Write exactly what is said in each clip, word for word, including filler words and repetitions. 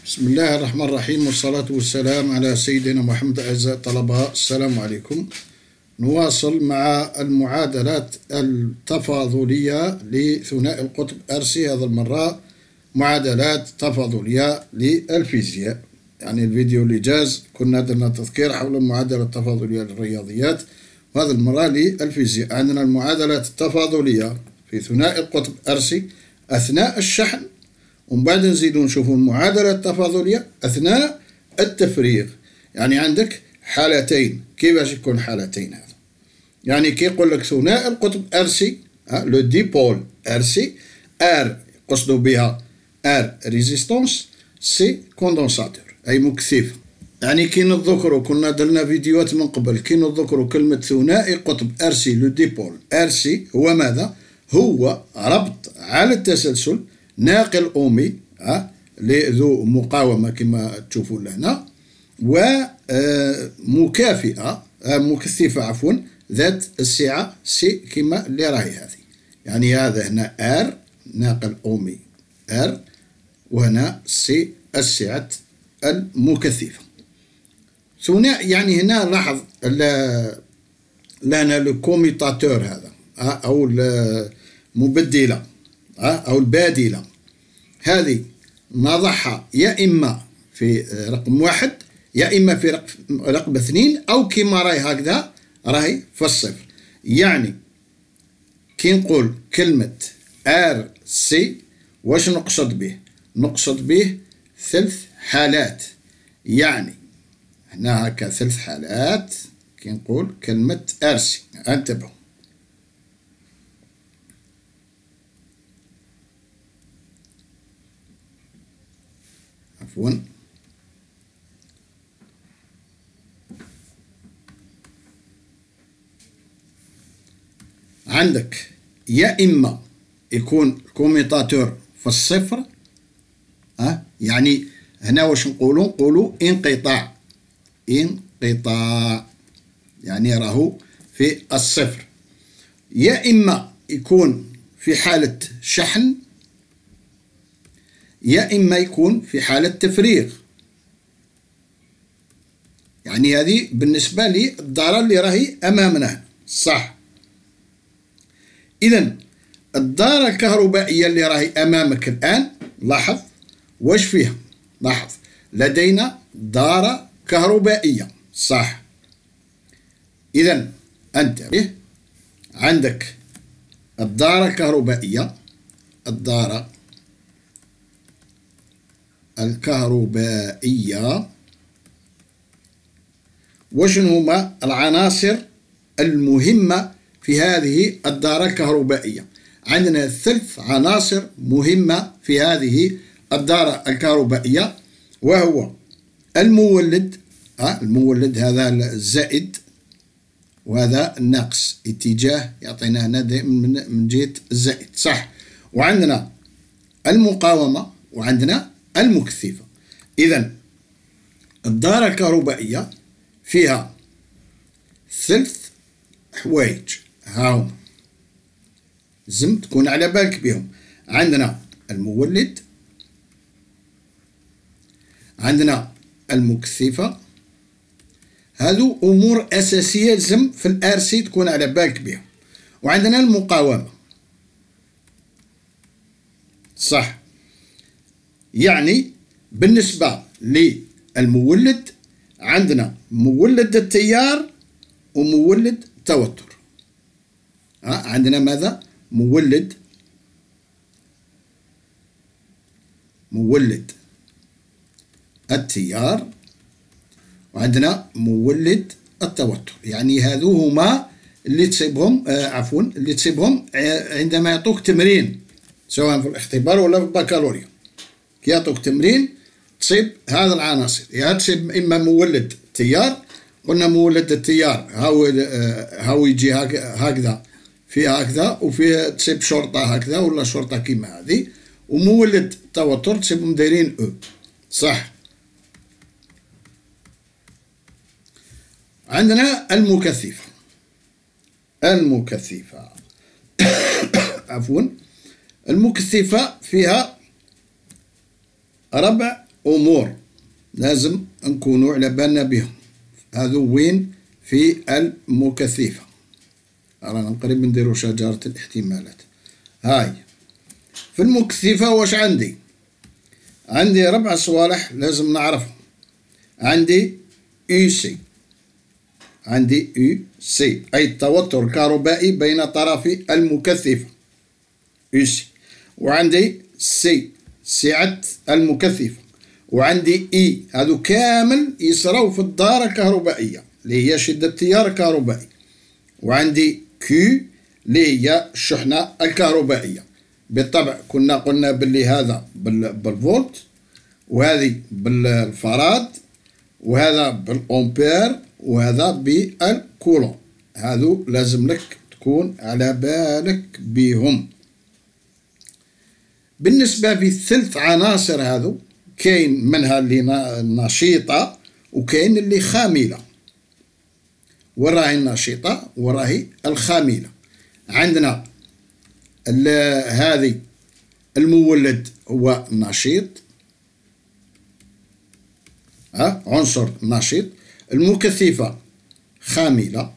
بسم الله الرحمن الرحيم، والصلاة والسلام على سيدنا محمد. أعزائي الطلبة، السلام عليكم. نواصل مع المعادلات التفاضلية لثنائي القطب ارسي. هذا المرة معادلات تفاضلية للفيزياء، يعني الفيديو اللي جاز كنا درنا تذكير حول المعادلة التفاضلية للرياضيات، وهذه المرة للفيزياء. عندنا المعادلات التفاضلية في ثنائي القطب ارسي أثناء الشحن، ومن بعد نزيدو نشوفو المعادلة التفاضلية أثناء التفريغ. يعني عندك حالتين. كيفاش يكون حالتين هذا؟ يعني كي يقول لك ثنائي القطب ارسي، لو ديبول ارسي، ار قصدو بها ار ريزيستونس، سي كوندنساتور أي مكثف. يعني كي نتذكرو كنا درنا فيديوهات من قبل، كي نتذكرو كلمة ثنائي قطب ارسي لو ديبول ارسي هو ماذا؟ هو ربط على التسلسل ناقل أومي ذو مقاومة كما تشوفون لهنا، ومكافئة مكثفة عفوا ذات السعة سي كما اللي راهي هذه. يعني هذا هنا ار ناقل أومي ار، وهنا سي السعة المكثفة. ثنائي يعني هنا لاحظ لهنا لو كوميتاتور هذا أو المبدلة أو البادلة، هذه نضعها يا إما في رقم واحد يا إما في رقم, رقم اثنين، أو كما راهي هكذا راهي في الصفر. يعني كي نقول كلمة ار سي واش نقصد به؟ نقصد به ثلاث حالات. يعني هنا هكا ثلاث حالات كي نقول كلمة ار سي. انتبهوا، عفوا عندك يا إما يكون الكوميتاتور في الصفر، أه؟ يعني هنا واش نقولوا؟ نقولوا انقطاع انقطاع يعني راهو في الصفر. يا إما يكون في حالة شحن، يا إما يكون في حالة تفريغ. يعني هذه بالنسبة لي الدارة اللي راهي أمامنا، صح؟ إذن الدارة الكهربائية اللي راهي أمامك الآن، لاحظ واش فيها؟ لاحظ لدينا دارة كهربائية، صح؟ إذن انتبه، عندك الدارة الكهربائية، الدارة الكهربائية، وشنو هما العناصر المهمة في هذه الدارة الكهربائية؟ عندنا ثلاث عناصر مهمة في هذه الدارة الكهربائية، وهو المولد، أه المولد هذا الزائد وهذا الناقص، اتجاه يعطينا هنا دائما من جهة الزائد، صح؟ وعندنا المقاومة وعندنا المكثفة. إذن الدارة الكهربائية فيها ثلاث حوايج، هاهم لازم تكون على بالك بهم. عندنا المولد، عندنا المكثفة، هذو أمور أساسية لازم في الآرسي تكون على بالك بهم. وعندنا المقاومة، صح؟ يعني بالنسبة للمولد عندنا مولد التيار ومولد التوتر. أه؟ عندنا ماذا؟ مولد مولد التيار، وعندنا مولد التوتر. يعني هذو هما اللي تصيبهم آه عفوا اللي تصيبهم عندما يعطوك تمرين، سواء في الاختبار ولا في البكالوريا. كي يعطوك تمرين تصيب هذا العناصر، يا تصيب إما مولد التيار، قلنا مولد التيار هاو هاو يجي هكذا في هكذا، وفي تصيب شرطة هكذا ولا شرطة كيما هذه، ومولد التوتر تصيبهم دايرين او، صح؟ عندنا المكثفة المكثفة عفوا المكثفة فيها ربع أمور لازم نكونوا على بالنا بهم. هذو وين؟ في المكثفة. رانا قريب نديرو شجرة الاحتمالات. هاي في المكثفة واش عندي؟ عندي ربع صوالح لازم نعرفهم. عندي يو سي، عندي يو سي أي التوتر الكهربائي بين طرفي المكثفة يو سي، وعندي سي سعة المكثفة، وعندي اي. هذو كامل يصراو في الدارة الكهربائية اللي هي شدة التيار الكهربائي، وعندي كيو اللي هي الشحنة الكهربائية. بالطبع كنا قلنا باللي هذا بالفولت، وهذه بالفراد، وهذا بالأمبير، وهذا بالكولون. هذو لازم لك تكون على بالك بهم. بالنسبة في الثلث عناصر هذو كاين منها اللي نشيطة وكاين اللي خاملة. وراهي النشيطة وراهي الخاملة. عندنا هذه المولد هو نشيط، ها عنصر نشيط. المكثفة خاملة،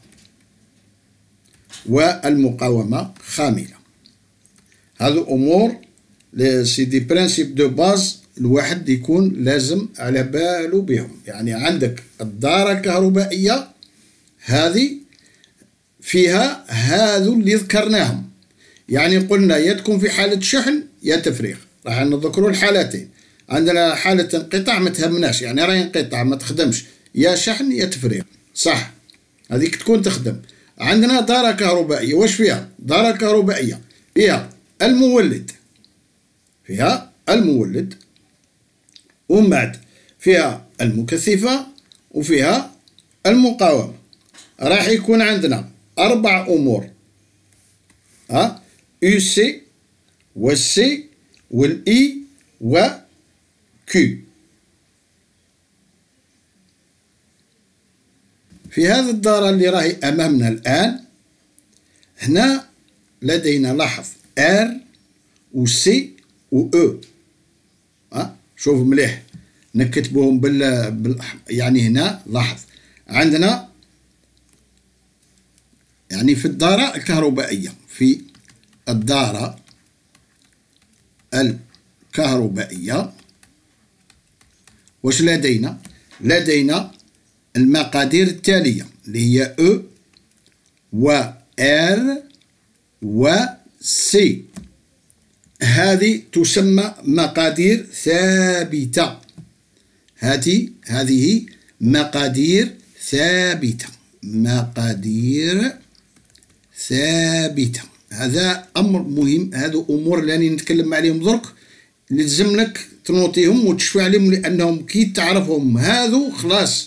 والمقاومة خاملة. هذو أمور سي دي برانسيب دو باز الواحد يكون لازم على باله بهم. يعني عندك الدارة الكهربائية هذه فيها هذو اللي ذكرناهم. يعني قلنا يا تكون في حالة شحن يا تفريغ. راح نذكروا الحالتين. عندنا حالة انقطاع ما تهمناش، يعني راهي انقطاع ما تخدمش، يا شحن يا تفريغ، صح، هذيك تكون تخدم. عندنا دارة كهربائية، واش فيها؟ دارة كهربائية فيها المولد، فيها المولد، ومن بعد فيها المكثفة، وفيها المقاومة. راح يكون عندنا أربع أمور، ها يو سي والسي والإي وكيو. في هذه الدارة اللي راهي أمامنا الآن، هنا لدينا لاحظ آر وسي وأو. ها شوف مليح نكتبوهم بال... بال يعني هنا لاحظ عندنا يعني في الدارة الكهربائية، في الدارة الكهربائية واش لدينا؟ لدينا المقادير التالية اللي هي أو و آر و سي. هذه تسمى مقادير ثابتة. هذه هذه مقادير ثابتة، مقادير ثابتة. هذا أمر مهم. هذو أمور اللي راني نتكلم عليهم درك لازم لك تنوطيهم وتشفي عليهم، لأنهم كي تعرفهم هذو خلاص.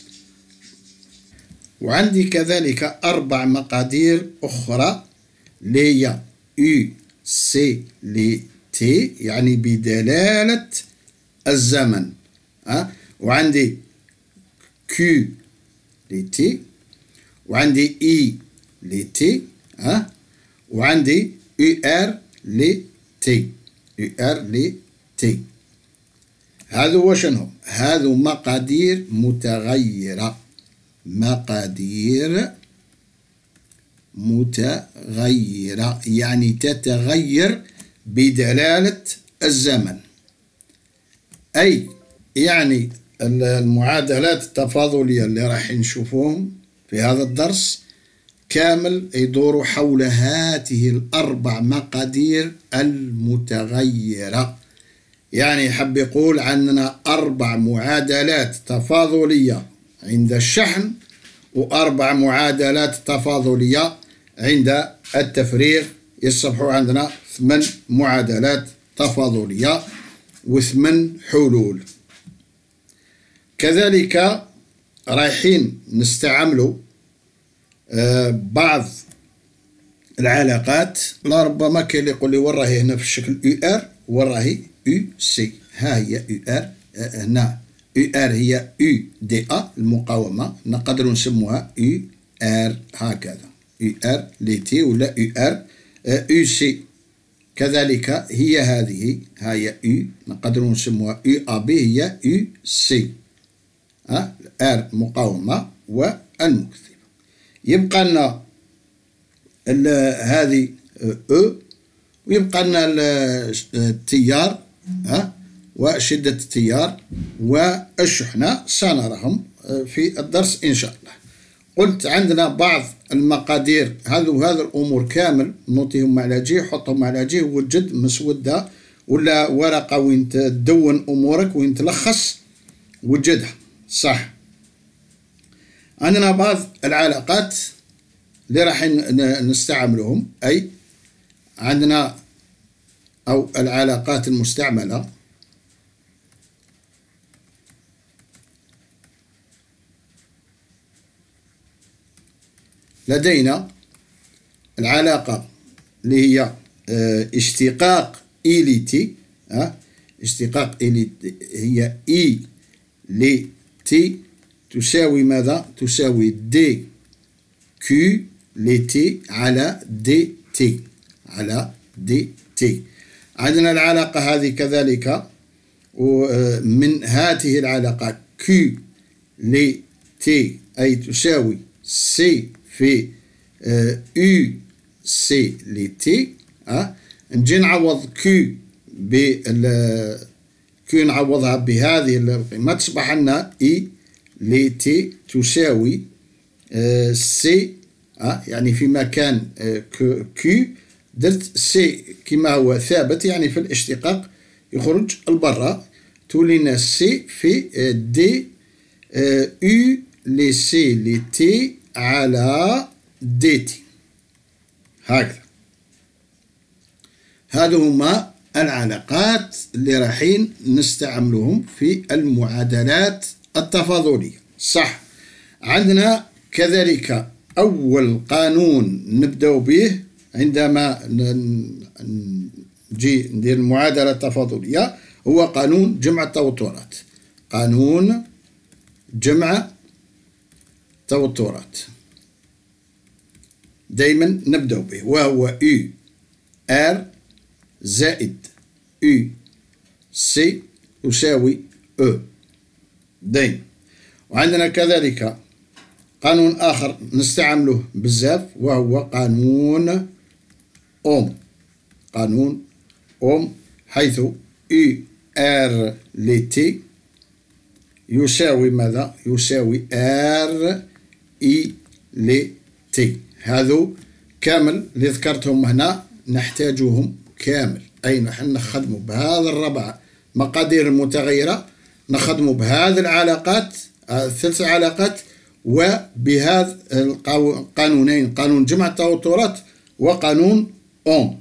وعندي كذلك أربع مقادير أخرى اللي هي يو سي لي تي، يعني بدلالة الزمن. أه؟ وعندي كيو لي تي، وعندي إي لي تي، أه؟ وعندي يو آر لي تي، يو آر لي تي. هذو وشنهم؟ هذو مقادير متغيرة، مقادير متغيرة يعني تتغير بدلالة الزمن. أي يعني المعادلات التفاضلية اللي راح نشوفوهم في هذا الدرس كامل يدور حول هذه الأربع مقادير المتغيرة. يعني حب يقول عندنا أربع معادلات تفاضلية عند الشحن، وأربع معادلات تفاضلية عند التفريغ. يصبحوا عندنا ثمان معادلات تفاضلية وثمان حلول. كذلك رايحين نستعملوا بعض العلاقات. لربما كاين اللي يقول لي وين راهي هنا في الشكل يو ار وين راهي يو سي. ها هي يو ار هنا، يو ار هي يو دي ا المقاومة، نقدر نسموها يو ار هكذا، يو ار لي تي ولا يو ار يو سي كذلك هي هذه هي U، نقدر نسموها يو أ بي، هي يو سي، أه؟ R مقاومة والمكثفة. يبقى لنا هذه أو، ويبقى لنا التيار أه؟ وشدة التيار والشحنة، سنراهم في الدرس إن شاء الله. قلت عندنا بعض المقادير، هذو هذا الأمور كامل نعطيهم على جهة، حطهم على جهة، وجد مسودة ولا ورقة وين تدون أمورك وين تلخص، وجدها صح. عندنا بعض العلاقات اللي راح نستعملهم، أي عندنا أو العلاقات المستعملة. لدينا العلاقة اللي هي اشتقاق إيليتي، اشتقاق إيليتي هي إي لي تي تساوي ماذا؟ تساوي دي كيو لي تي على دي تي على دي تي. عندنا العلاقة هذه كذلك، ومن هذه العلاقة كيو لي تي أي تساوي سي في يو سي لي تي. أه؟ نجي نعوض كيو بال كيو نعوضها بهذه القيمة، تصبح لنا اي لي تي تساوي أه سي، أه؟ يعني في مكان أه كيو درت سي كما هو ثابت، يعني في الاشتقاق يخرج البرا، تولي لنا سي في دي أه يو لي سي لي تي على دي تي. هكذا هذو هما العلاقات اللي رايحين نستعملهم في المعادلات التفاضلية، صح. عندنا كذلك أول قانون نبدأ به عندما نجي ندير المعادلة التفاضلية هو قانون جمع التوترات. قانون جمع توترات دايما نبدأ به، وهو يو ار زائد يو سي يساوي او دايما. وعندنا كذلك قانون آخر نستعمله بزاف، وهو قانون أوم. قانون أوم حيث يو ار لي تي يساوي ماذا؟ يساوي ار اي لي تي. هذو كامل اللي ذكرتهم هنا نحتاجهم كامل، أي نحن نخدموا بهذا الربع مقادير المتغيرة، نخدموا بهذه العلاقات الثلاث علاقات، وبهذا القانونين، قانون جمع التوترات وقانون أوم.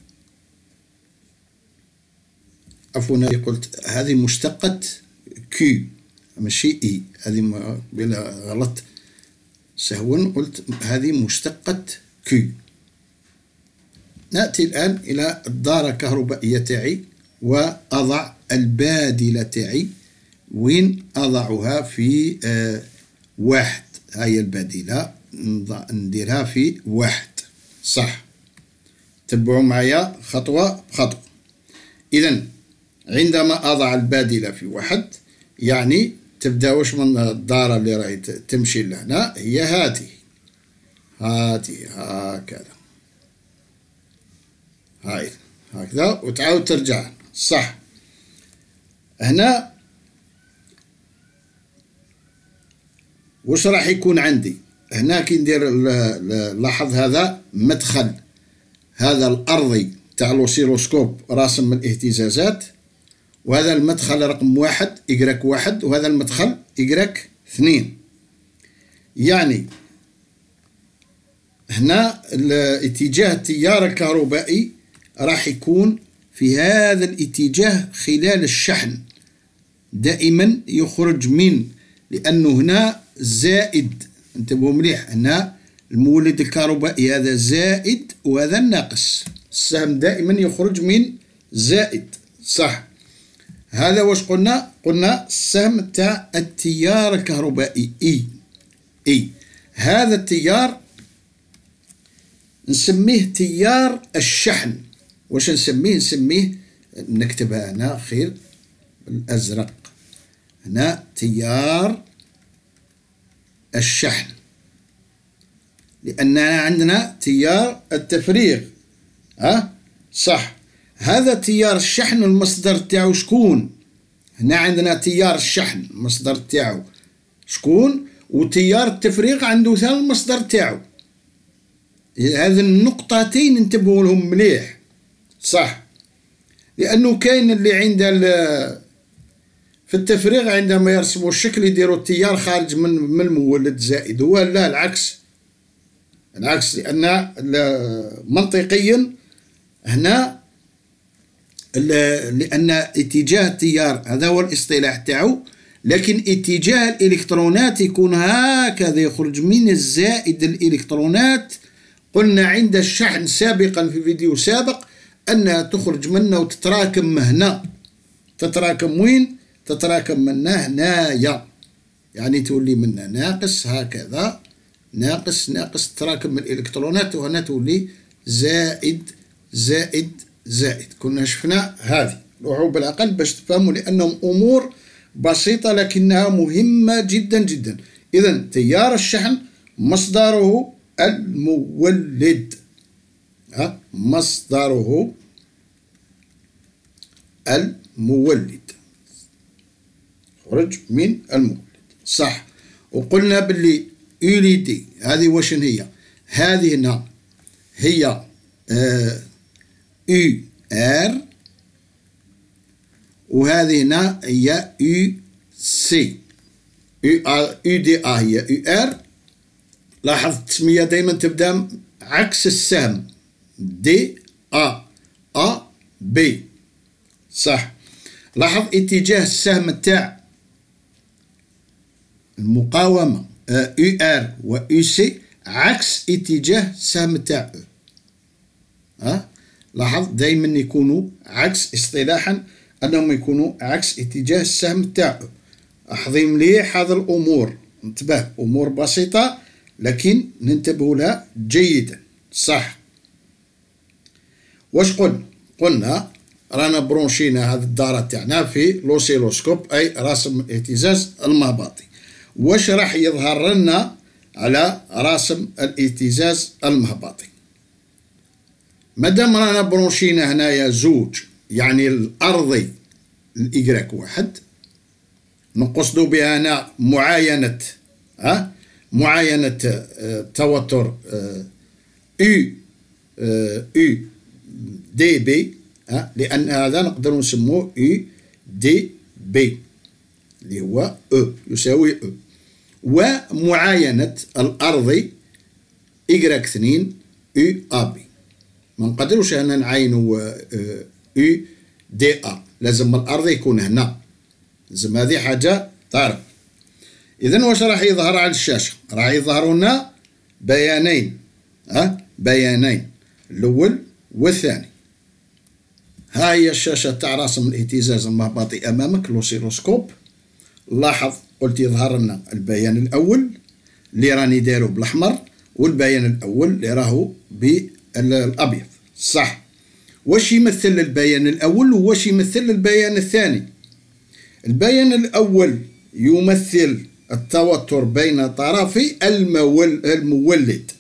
عفوا قلت هذه مشتقة كيو ماشي إي، هذه بلا غلط سهوا، قلت هذه مشتقة كيو. نأتي الآن إلى الدارة الكهربائية تاعي، وأضع البادلة تاعي وين أضعها؟ في آه واحد. هاي البادلة نديرها في واحد، صح. تبعوا معايا خطوة بخطوة. إذن عندما أضع البادلة في واحد، يعني تبدأ واش من الدارة اللي راهي تمشي لهنا هي هذه هذه هكذا، هاي هكذا، وتعاود ترجع صح. هنا واش راح يكون عندي؟ هنا كي ندير لاحظ هذا مدخل، هذا الأرضي تاع الأوسيلوسكوب راسم الاهتزازات، وهذا المدخل رقم واحد إجراك واحد، وهذا المدخل إجراك اثنين. يعني هنا اتجاه التيار الكهربائي راح يكون في هذا الاتجاه خلال الشحن، دائما يخرج من، لأنه هنا زائد، انتبهوا مليح، هنا المولد الكهربائي هذا زائد وهذا الناقص، السهم دائما يخرج من زائد، صح. هذا واش قلنا؟ قلنا السهم تاع التيار الكهربائي اي اي. هذا التيار نسميه تيار الشحن، واش نسميه؟ نسميه نكتبها هنا خير بالأزرق، هنا تيار الشحن، لأننا عندنا تيار التفريغ. ها صح، هذا تيار الشحن المصدر تاعو شكون؟ هنا عندنا تيار الشحن المصدر تاعو شكون، وتيار التفريغ عنده ثاني المصدر تاعو. هذه النقطتين انتبهوا لهم مليح. صح، لأنه كاين اللي عند في التفريغ عندما يرسموا الشكل يديروا التيار خارج من من المولد زائد، هو لا العكس، العكس، لأن منطقيا هنا لأن اتجاه التيار هذا هو الاصطلاح تاعو، لكن اتجاه الإلكترونات يكون هكذا، يخرج من الزائد الإلكترونات. قلنا عند الشحن سابقا في فيديو سابق أنها تخرج منه وتتراكم هنا. تتراكم وين؟ تتراكم منا هنايا، يعني تولي منا ناقص هكذا، ناقص ناقص، تتراكم الإلكترونات، وهنا تولي زائد زائد زائد. كنا شفنا هذه، روحوا بالعقل باش تفهموا، لأنهم أمور بسيطة لكنها مهمة جدا جدا. إذا تيار الشحن مصدره المولد، ها مصدره المولد، خرج من المولد. صح، وقلنا باللي يوليدي هذه واش هي؟ هذه هنا هي آه يو ار، وهذه هنا هي يو سي. يو دي ا هي يو ار. لاحظ التسمية دائما تبدا عكس السهم، دي ا ا بي. صح، لاحظ اتجاه السهم تاع المقاومة يو ار و يو سي عكس اتجاه السهم تاع او. ها لاحظ دائما يكونوا عكس، اصطلاحا انهم يكونوا عكس اتجاه السهم تاع او. احظي مليح هذه الامور، انتبه، امور بسيطة لكن ننتبه لها جيدا. صح، واش قلنا؟ قلنا رانا برونشينا هذه الدارة تاعنا في لوسيلوسكوب، أي رسم الاهتزاز المهبطي. واش راح يظهر لنا على رسم الاهتزاز المهبطي؟ مادام رانا برونشينا هنايا زوج، يعني الأرضي الإيكغيك واحد، نقصدو بها هنا معاينة، ها معاينة توتر يو يو دي بي، لأن هذا نقدر نسموه يو دي بي اللي هو او يساوي او، ومعاينة الأرضي إيكغيك اثنين يو أ بي. ما نقدروش هنا نعاينو يو دي أ، لازم الأرضي يكون هنا، لازم هذه حاجة تعرف. إذن واش راح يظهر على الشاشة؟ راح يظهر لنا بيانين، ها بيانين، الأول والثاني. ها هي الشاشة تاع رسم الاهتزاز المهبطي أمامك، لوسيلوسكوب. لاحظ قلت يظهر لنا البيان الأول اللي راني دايرو بالأحمر، والبيان الأول اللي راهو بالأبيض. صح، واش يمثل البيان الأول وواش يمثل البيان الثاني؟ البيان الأول يمثل التوتر بين طرفي المول المولد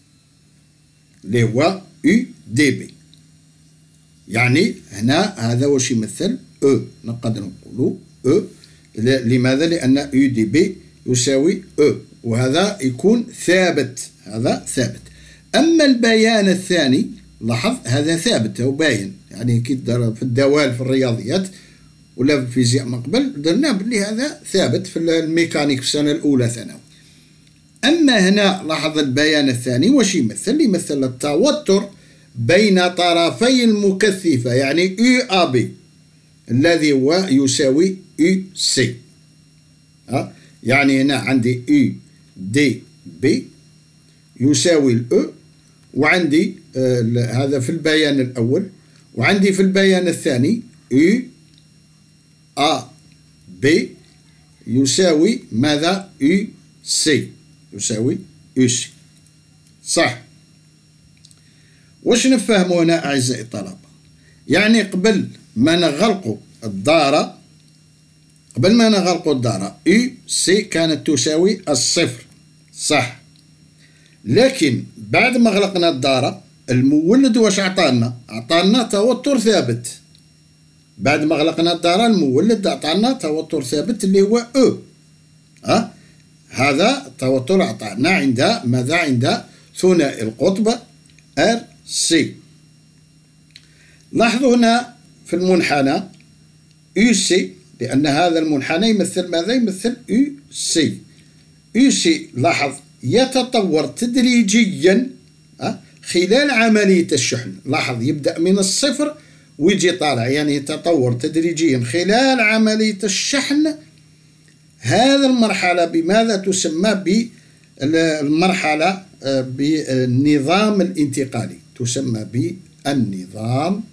اللي هو يو دي بي، يعني هنا هذا واش يمثل او، نقدر نقولوا او. لماذا؟ لأن يو دي بي يساوي او، وهذا يكون ثابت، هذا ثابت. أما البيان الثاني لاحظ هذا ثابت، هو باين، يعني كي دار في الدوال في الرياضيات ولا في الفيزياء من قبل درنا بلي هذا ثابت في الميكانيك في السنة الأولى ثانوي. أما هنا لاحظ البيان الثاني واش يمثل؟ يمثل التوتر بين طرفي المكثفة، يعني يو أ بي الذي هو يساوي يو سي. ها يعني هنا عندي يو دي بي يساوي الأو، وعندي آه هذا في البيان الأول، وعندي في البيان الثاني يو أ بي يساوي ماذا؟ يو سي، يساوي يو سي. صح، واش نفهموا هنا أعزائي الطلبة؟ يعني قبل ما نغلقوا الدارة قبل ما نغلقوا الدارة يو سي كانت تساوي الصفر، صح. لكن بعد ما غلقنا الدارة المولد واش عطانا؟ عطانا توتر ثابت. بعد ما غلقنا الدارة المولد عطانا توتر ثابت اللي هو او. أه؟ هذا التوتر عطانا عند ماذا؟ عند ثنائي القطب ار سي. لاحظوا هنا في المنحنى يو سي، لأن هذا المنحنى يمثل ماذا؟ يمثل يو سي. يو سي لاحظ يتطور تدريجيا خلال عملية الشحن. لاحظ يبدأ من الصفر ويجي طالع، يعني يتطور تدريجيا خلال عملية الشحن. هذا المرحلة بماذا تسمى؟ بالمرحلة بالنظام الانتقالي، تسمى بالنظام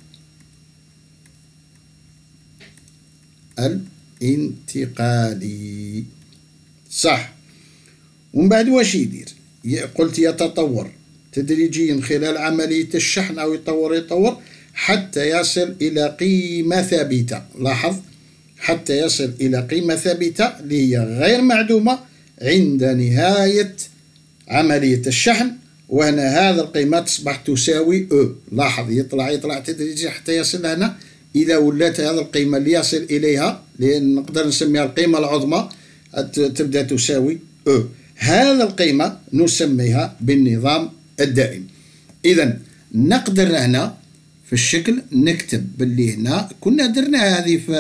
الانتقالي، صح. ومن بعد واش يدير؟ قلت يتطور تدريجيا خلال عملية الشحن أو يطور يطور حتى يصل إلى قيمة ثابتة. لاحظ حتى يصل إلى قيمة ثابتة اللي هي غير معدومة عند نهاية عملية الشحن، وهنا هذا القيمة تصبح تساوي أو. لاحظ يطلع يطلع تدريجيا حتى يصل هنا إذا ولات هذه القيمة اللي يصل إليها، لأن نقدر نسميها القيمة العظمى، تبدأ تساوي أو. هذا القيمة نسميها بالنظام الدائم. إذا نقدر هنا في الشكل نكتب باللي هنا كنا درنا هذه في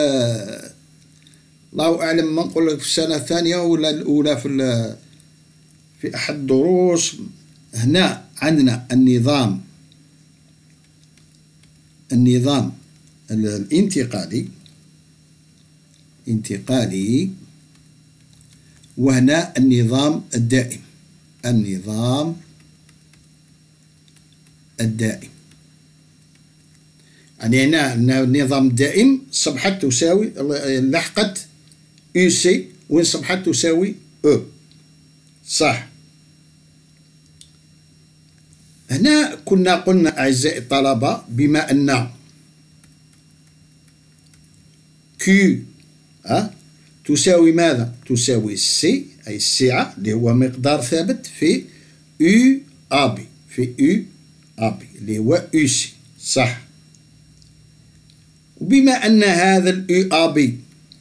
الله أعلم ما نقول لك في السنة الثانية ولا الأولى في في أحد الدروس. هنا عندنا النظام النظام الانتقالي انتقالي وهنا النظام الدائم النظام الدائم. يعني هنا النظام الدائم صبحت تساوي لحقت يو سي وين صبحت تساوي او، صح. هنا كنا قلنا أعزائي الطلبة بما أن كيو أه تساوي ماذا؟ تساوي سي أي السعة اللي هو مقدار ثابت في يو أبي في يو أبي اللي هو يو سي، صح. وبما أن هذا اليو أبي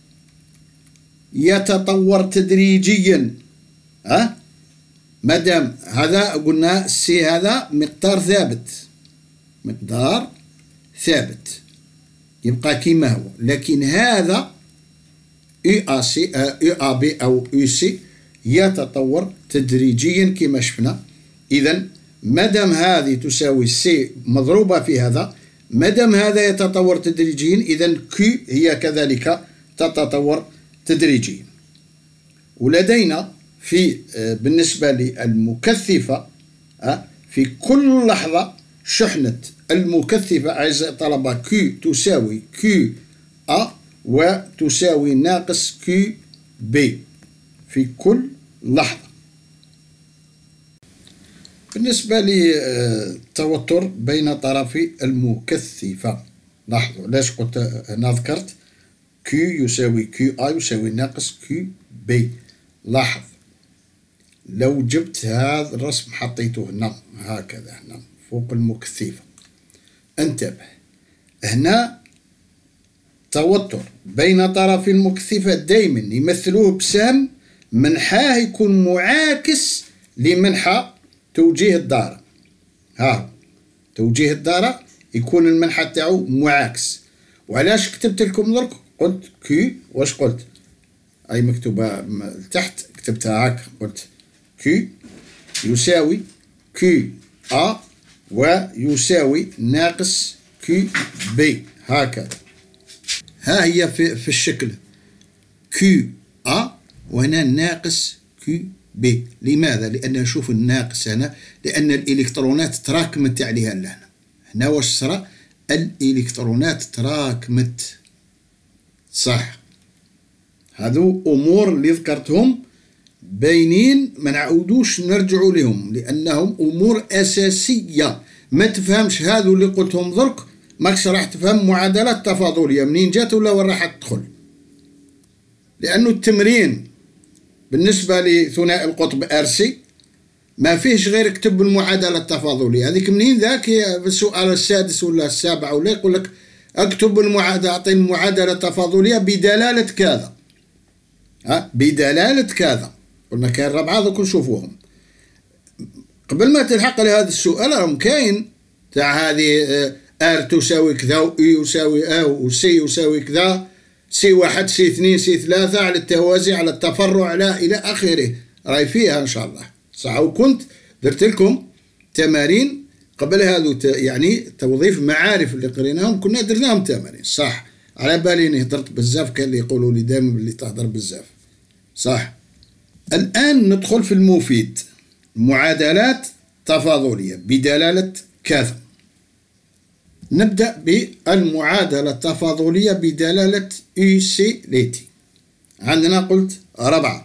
يتطور تدريجيا أه مادام هذا قلنا سي هذا مقدار ثابت مقدار ثابت يبقى كما هو، لكن هذا يو أ سي يو أ بي أو يو سي يتطور تدريجيا كما شفنا. إذا مادام هذه تساوي سي مضروبة في هذا، مادام هذا يتطور تدريجيا إذا كيو هي كذلك تتطور تدريجيا. ولدينا في بالنسبة للمكثفة في كل لحظة شحنة المكثفة أعزائي الطلبة كيو تساوي كيو أ وتساوي ناقص كيو بي في كل لحظة. بالنسبة للتوتر بين طرفي المكثفة، لاحظوا علاش قلت هنا ذكرت كيو يساوي كيو أ يساوي ناقص كيو بي. لاحظ لو جبت هذا الرسم حطيته هنا هكذا هنا فوق المكثفة، انتبه هنا توتر بين طرفي المكثفة دائما يمثلوه بسهم منحاه يكون معاكس لمنحى توجيه الدارة. ها توجيه الدارة يكون المنحى تاعو معاكس. وعلاش كتبت لكم درك قلت كي واش قلت؟ أي مكتوبة تحت كتبتها هاك، قلت كي يساوي كي أ ويساوي ناقص كي بي هكذا. ها هي في, في الشكل كي أ وهنا ناقص كي بي. لماذا؟ لأن شوف الناقص هنا لأن الإلكترونات تراكمت عليها لهنا. هنا واش صرا؟ الإلكترونات تراكمت، صح. هذو أمور اللي ذكرتهم باينين ما نعاودوش نرجعوا لهم لأنهم أمور أساسية. ما تفهمش هذو اللي قلتهم درك ماكش راح تفهم معادلات تفاضلية منين جات ولا وين راح تدخل، لأنه التمرين بالنسبة لثنائي القطب ار سي ما فيهش غير اكتب المعادلة التفاضلية. هذيك منين ذاك في السؤال السادس ولا السابع ولا يقول لك اكتب المعادلة، أعطي المعادلة التفاضلية بدلالة كذا، ها بدلالة كذا. قلنا كاين ربعة دوك نشوفوهم قبل ما تلحق لهذا السؤال. راهم كاين تاع هذه ار تساوي كذا و اي يساوي ا وسي يساوي كذا، سي واحد سي اثنين سي ثلاثة، على التوازي على التفرع على إلى آخره، راي فيها إن شاء الله صح. وكنت درت لكم تمارين قبل هذا يعني توظيف معارف اللي قريناهم كنا درناهم تمارين صح. على بالي اني هدرت بزاف، كان اللي يقولوا لي دائما اللي تهدر بزاف صح. الآن ندخل في المفيد، معادلات تفاضلية بدلالة كذا. نبدأ بالمعادلة التفاضلية بدلالة يو سي ليتي. عندنا قلت ربعة،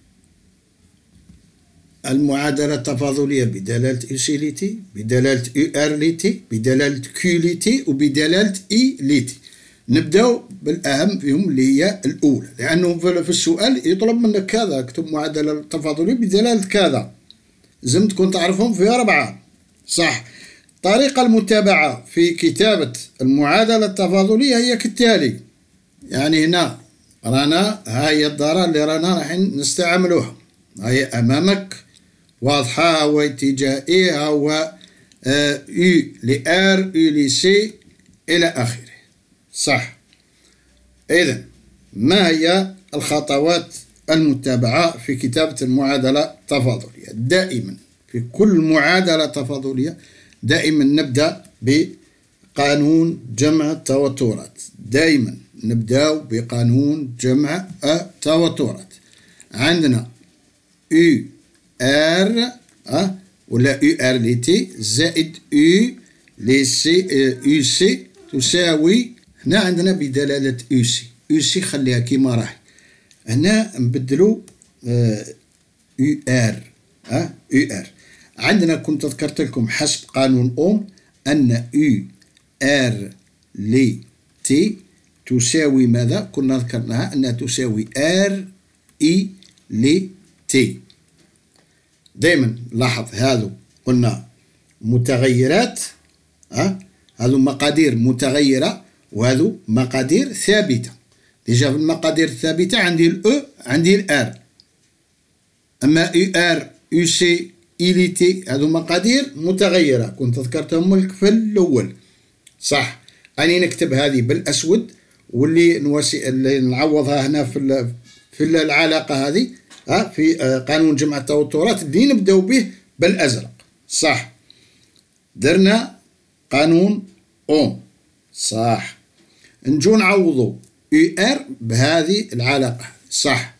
المعادلة التفاضلية بدلالة يو سي ليتي، بدلالة يو ار ليتي، بدلالة كيو ليتي، وبدلالة اي ليتي. نبداو بالأهم فيهم اللي هي الأولى، لأنه في السؤال يطلب منك كذا، اكتب معادلة تفاضلية بدلالة كذا، لازم تكون تعرفهم في ربعة صح. الطريقة المتبعة في كتابة المعادلة التفاضلية هي كالتالي. يعني هنا رانا هاي الدارة اللي رانا راح نستعملوها، هاي أمامك واضحة، هو اتجاه إي، هو يو لآر يو لسي إلى آخره صح. إذن ما هي الخطوات المتبعة في كتابة المعادلة التفاضلية؟ دائما في كل معادلة تفاضلية دائما نبدأ بقانون جمع التوترات، دائما نبدأ بقانون جمع التوترات. عندنا يو ار أه ولا يو ار لتي زائد يو لسي يو سي تساوي، هنا عندنا بدلالة يو سي، يو سي خليها كيما راهي، هنا نبدلو يو ار أه يو ار. عندنا كنت ذكرت لكم حسب قانون أوم أن يو ار لي تي تساوي ماذا؟ كنا ذكرناها أنها تساوي ار اي لي تي. دائما لاحظ هذو قلنا متغيرات، ها هذو مقادير متغيرة وهذو مقادير ثابتة. ديجا في المقادير الثابتة عندي الأو عندي الآر، أما يو آر يو سي إلي تي هذو مقادير متغيرة كنت ذكرتهم لك في الأول صح. أني نكتب هذه بالأسود واللي نوسي اللي نعوضها هنا في في العلاقة هذه ها في قانون جمع التوترات اللي نبداو به بالأزرق صح. درنا قانون أوم صح، نجو نعوضو يو ار بهذه العلاقة صح.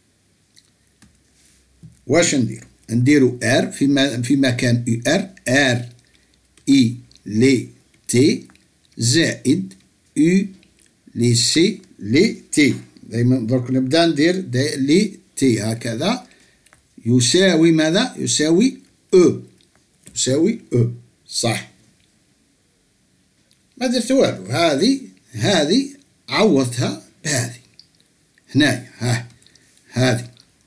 واش نديرو؟ نديرو ار في في مكان يو ار ار اي لي تي زائد يو لي سي لي تي. دايما درك نبدا ندير لي تي هكذا يساوي ماذا؟ يساوي او، تساوي او صح. ما درت والو، هذه هذه عوضتها بهذه هنايا، ها هذه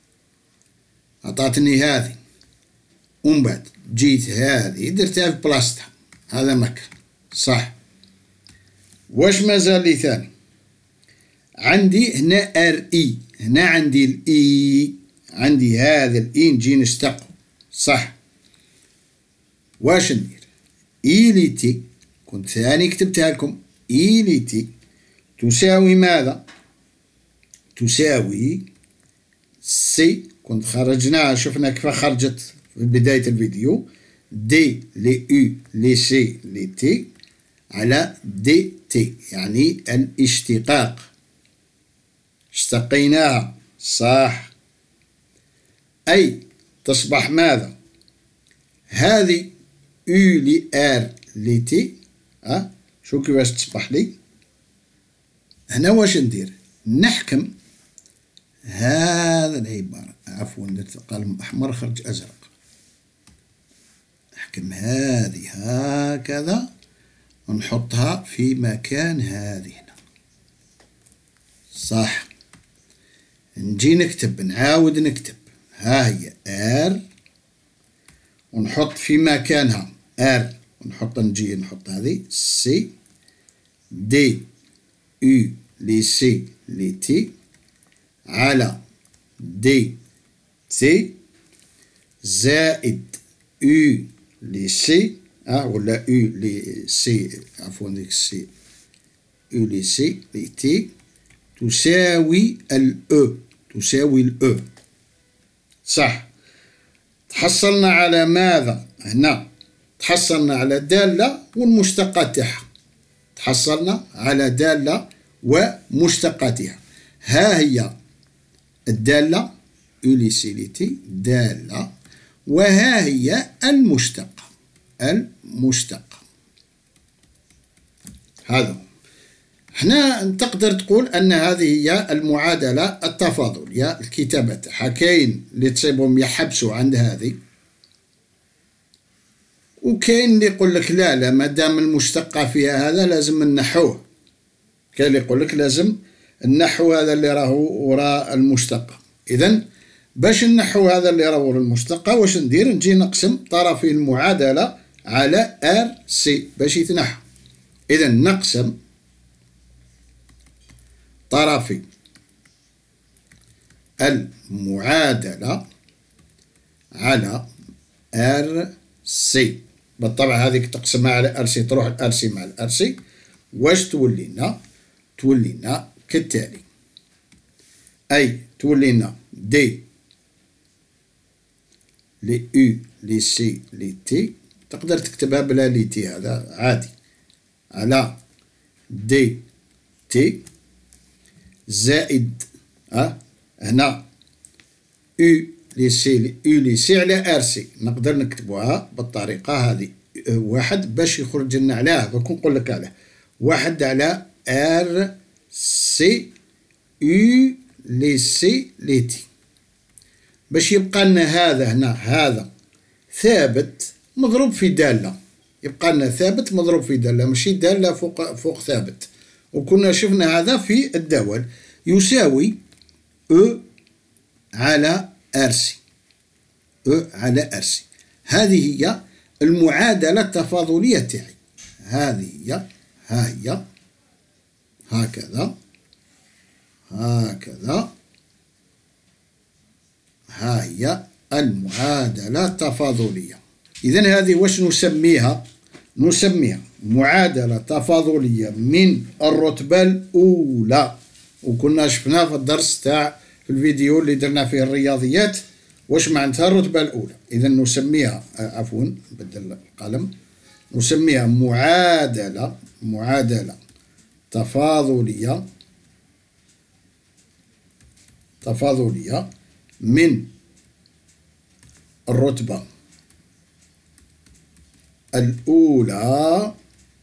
عطاتني هذه، ومن بعد جيت هذه درتها في بلاصتها، هذا مكان صح. واش مازال لي ثاني؟ عندي هنا ار اي، هنا عندي الاي، عندي هذا الاي نجي نشتقه صح. واش ندير؟ اي لي تي كنت ثاني كتبتها لكم، اي لي تي تساوي ماذا؟ تساوي سي، كنت خرجناها شفنا كيف خرجت في بداية الفيديو، دي لي يو لي سي لي تي على دي تي، يعني الاشتقاق، اشتقيناها صح. أي تصبح ماذا؟ هذه يو لي ار لي تي، ها شو كيفاش تصبح لي؟ هنا واش ندير؟ نحكم هذا العبارة، عفوا درت قلم أحمر خرج أزرق، نحكم هذه هكذا ونحطها في مكان هذه هنا. صح. نجي نكتب، نعاود نكتب، ها هي ار، ونحط في مكانها ار، ونحط نجي نحط هذه سي دي يو لي سي لي تي على دي تي زائد يو لي سي، اه ولا يو لي سي، عفوا ديك سي يو لي سي لي تي تساوي الأو، تساوي الأو. صح. تحصلنا على ماذا؟ هنا تحصلنا على دالة والمشتقات تاعها، تحصلنا على دالة ومشتقاتها. ها هي الدالة أوليسيليتي دالة، وها هي المشتقة، المشتقة. هذا هنا تقدر تقول أن هذه هي المعادلة التفاضلية. الكتابة تاعها كاين اللي تصيبهم يحبسوا عند هذه، وكاين اللي يقول لك لا لا مادام المشتقة فيها هذا لازم نحوه. كاين اللي يقول لك لازم النحو هذا اللي راهو وراء المشتقة. إذن باش نحو هذا اللي راهو وراء المشتقة واش ندير؟ نجي نقسم طرفي المعادلة على ار سي باش يتنحى. إذن نقسم طرفي المعادلة على ار سي. بالطبع هذيك تقسمها على ار سي، تروح الار سي مع الار سي، واش تولي لنا؟ تولي لنا كالتالي، أي تولي لنا دي لي يو لي سي لي تي، تقدر تكتبها بلا لي تي هذا عادي، على دي تي زائد ها هنا يو لي سي يو لي سي على ار سي. نقدر نكتبوها بالطريقة هذه، واحد باش يخرج لنا علاه، دوك نقول لك علاه واحد على ار سي يو لي سي لي تي، باش يبقى لنا هذا هنا هذا ثابت مضروب في دالة، يبقى لنا ثابت مضروب في دالة، ماشي دالة فوق فوق ثابت. وكنا شفنا هذا في الدول، يساوي أو على ار سي، أو على ار سي. هذه هي المعادلة التفاضلية تاعي، هذه هي، ها هي هكذا هكذا، ها هي المعادلة التفاضلية. إذن هذه واش نسميها؟ نسميها معادلة تفاضلية من الرتبة الأولى. وكنا شفنا في الدرس تاع في الفيديو اللي درنا فيه الرياضيات واش معناتها الرتبة الأولى. إذن نسميها، عفوا نبدل القلم، نسميها معادلة معادلة تفاضلية تفاضلية من الرتبة الأولى،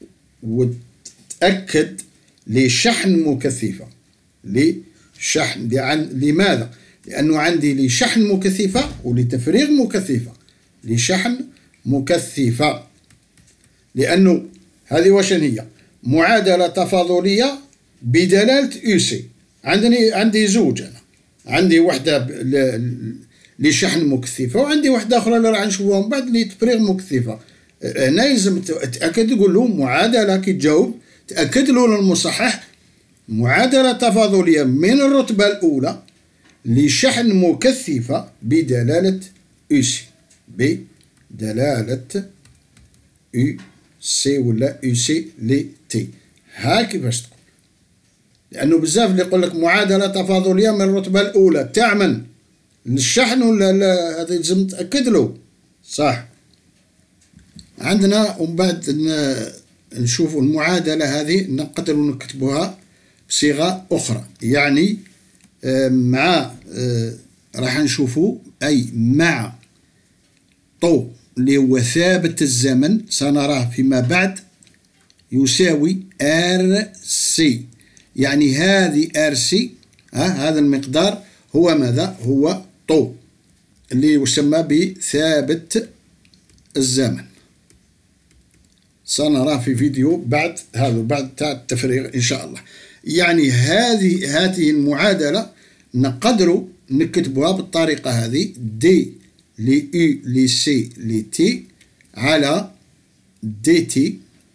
وتأكد لشحن مكثفة، لشحن لماذا؟ لأنه عندي لشحن مكثفة ولتفريغ مكثفة، لشحن مكثفة، لأنه هذه واش هي؟ معادلة تفاضلية بدلالة يو سي. عندني عندي زوج، أنا عندي وحدة لشحن مكثفة وعندي وحدة أخرى اللي راح نشوفوها من بعد لتفريغ مكثفة. هنا لازم تأكد، تقول له معادلة، كي تجاوب تأكد له للمصحح معادلة تفاضلية من الرتبة الأولى لشحن مكثفة بدلالة يو سي، بدلالة يو سي ولا يو سي لي تي. ها كيفاش تقول؟ لأنه بزاف اللي يقول لك معادلة تفاضلية من الرتبة الأولى تاع من؟ للشحن ولا لا؟ هذا لازم تأكد له. صح. عندنا ومن بعد نشوفوا المعادلة هذه نقدروا نكتبوها بصيغة أخرى، يعني مع راح نشوفوا أي مع طو اللي هو ثابت الزمن سنراه فيما بعد يساوي ار سي، يعني هذه ار سي، هذا المقدار هو ماذا؟ هو طو اللي يسمى بثابت الزمن. سنراه في فيديو بعد هذا، بعد تاع التفريغ إن شاء الله. يعني هذه هذه المعادلة نقدروا نكتبوها بالطريقة هذه: دي لي يو لي سي لي تي على دي تي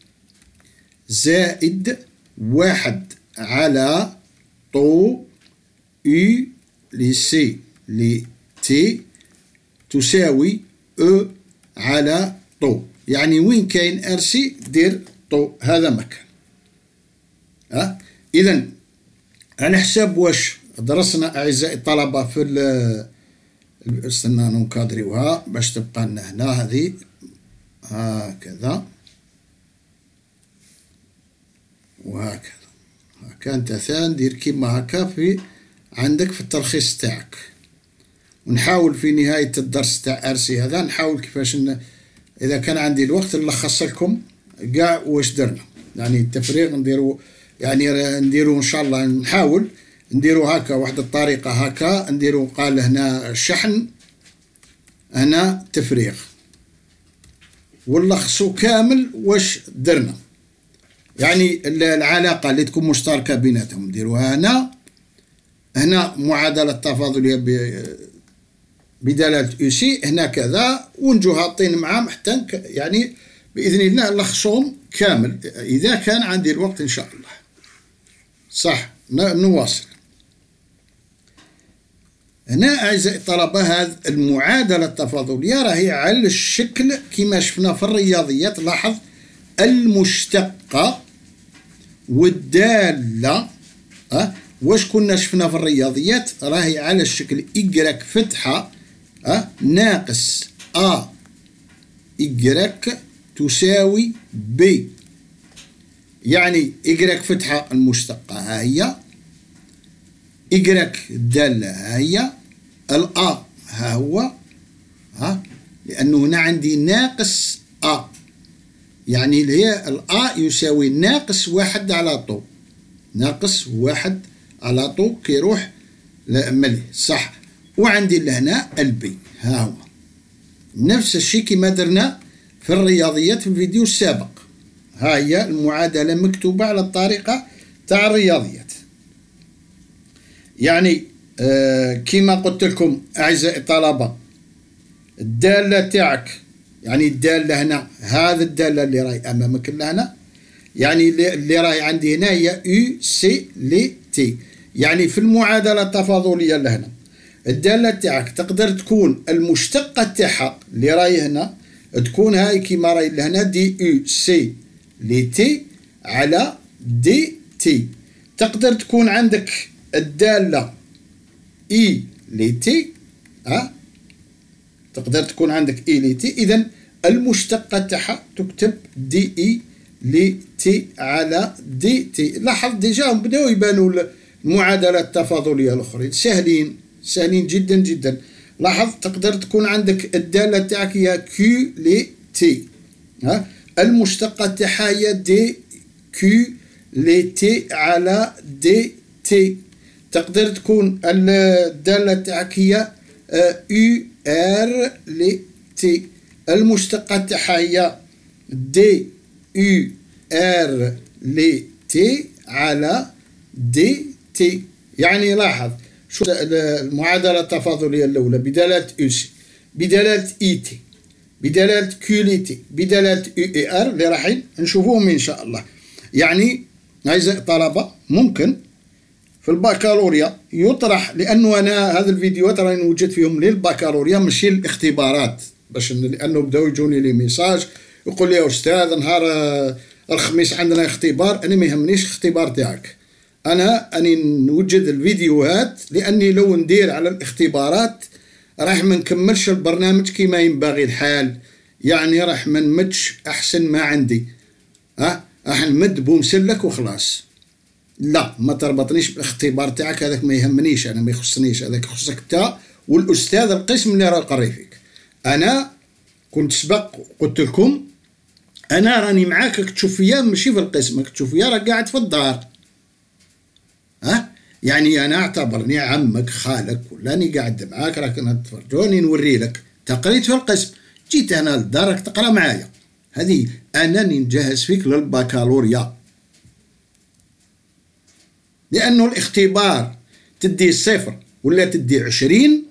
زائد واحد على طو يو لي سي لي تي تساوي او على طو. يعني وين كاين ار سي دير طو، هذا مكان. ها اذا على حساب واش درسنا اعزائي الطلبه في استنى نكادريوها باش تبقى لنا هنا هذه هكذا وهكذا. هكا انت ثان دير كيما هكا في عندك في التلخيص تاعك، ونحاول في نهاية الدرس تاع ارسي هذا نحاول كيفاش ن... اذا كان عندي الوقت نلخص لكم كاع واش درنا. يعني التفريغ نديرو، يعني نديرو ان شاء الله، نحاول نديرو هكا واحد الطريقة هكا نديرو. قال هنا شحن، هنا تفريغ، ونلخصو كامل واش درنا. يعني العلاقة اللي تكون مشتركة بيناتهم نديروها هنا. هنا معادلة تفاضلية بدلالة يو سي، هنا كذا، ونجو هابطين معاهم حتى يعني بإذن الله نلخصهم كامل إذا كان عندي الوقت إن شاء الله. صح، نواصل. هنا أعزائي الطلبة هذه المعادلة التفاضلية راهي على الشكل كما شفنا في الرياضيات. لاحظ المشتقة والدالة، أه واش كنا شفنا في الرياضيات؟ راهي على الشكل إيكغيك فتحة أه ناقص أ إيكغيك تساوي بي. يعني إيكغيك فتحة المشتقة ها هي، إيكغيك الدالة ها هي، الأ ها هو، ها لأنه هنا عندي ناقص أ، يعني اللي هي الأ يساوي ناقص واحد على طو، ناقص واحد على طو كيروح ملي، صح. وعندي لهنا البي ها هو نفس الشيء كما درنا في الرياضيات في الفيديو السابق. ها هي المعادلة مكتوبة على الطريقة تاع الرياضيات. يعني آه كما قلت لكم أعزائي الطلبة، الدالة تاعك يعني الدالة هنا، هذا الدالة اللي راهي أمامك هنا، يعني اللي راهي عندي هنا هي يو سي لي تي. يعني في المعادلة التفاضلية لهنا الدالة تاعك تقدر تكون المشتقة تاعها اللي راهي هنا تكون هاي كيما راهي لهنا دي يو سي لي تي على دي تي. تقدر تكون عندك الدالة اي لي تي، ها تقدر تكون عندك اي لي تي، اذا المشتقة تاعها تكتب دي اي لي تي على دي تي. لاحظ ديجا بداو يبانوا المعادلات التفاضلية الأخرين سهلين سهلين جدا جدا. لاحظ تقدر تكون عندك الدالة تاعك هي كيو لي تي، ها المشتقة تاعها هي دي كيو لي تي على دي تي. تقدر تكون الدالة تاعك هي يو ار لي تي، المشتقة تاعها هي دي يو ار لي تي على دي تي. يعني لاحظ شو المعادلة التفاضلية الأولى بدلالة يو سي، بدلالة اي تي، بدلالة كيو لي تي، بدلالة يو اي ار اللي راح نشوفوهم إن شاء الله. يعني أعزائي الطلبة ممكن في البكالوريا يطرح، لأنه أنا هذا الفيديوهات راني نوجد فيهم للبكالوريا ماشي الاختبارات، باش لأنه بداو يجوني لي ميساج يقول لي يا أستاذ نهار الخميس عندنا اختبار. أنا ما يهمنيش الاختبار تاعك، أنا أني نوجد الفيديوهات لأني لو ندير على الاختبارات راح ما نكملش البرنامج كما ينبغي الحال. يعني راح ما نمدش أحسن ما عندي، ها راح نمد بومسلك وخلاص. لا ما تربطنيش بالاختبار تاعك، هذاك ما يهمنيش أنا، ما يخصنيش، هذاك يخصك أنت والأستاذ القسم اللي راه يقري فيك. أنا كنت سبق قلت لكم أنا راني معاك، راك تشوف فيا ماشي في القسم، راك تشوف فيا راك قاعد في الدار، ها يعني أنا اعتبرني عمك خالك ولاني قاعد معاك، راك تفرجوني نوري لك تقريت في القسم، جيت أنا للدار راك تقرا معايا، هذه أنني نجهز فيك للبكالوريا، لأنه الاختبار تدي صفر ولا تدي عشرين،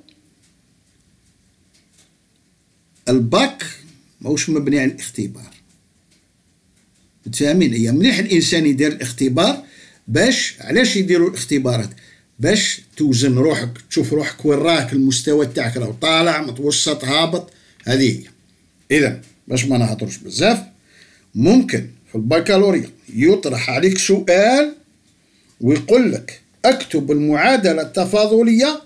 الباك ماهوش مبني على الاختبار. متفاهمين؟ هي مليح الإنسان يدير الاختبار، باش علاش يديروا الاختبارات؟ باش توزن روحك، تشوف روحك وين راك، المستوى تاعك راهو طالع متوسط هابط، هذه هي. إذا باش ما نهضرش بزاف، ممكن في البكالوريا يطرح عليك سؤال ويقول لك اكتب المعادلة التفاضلية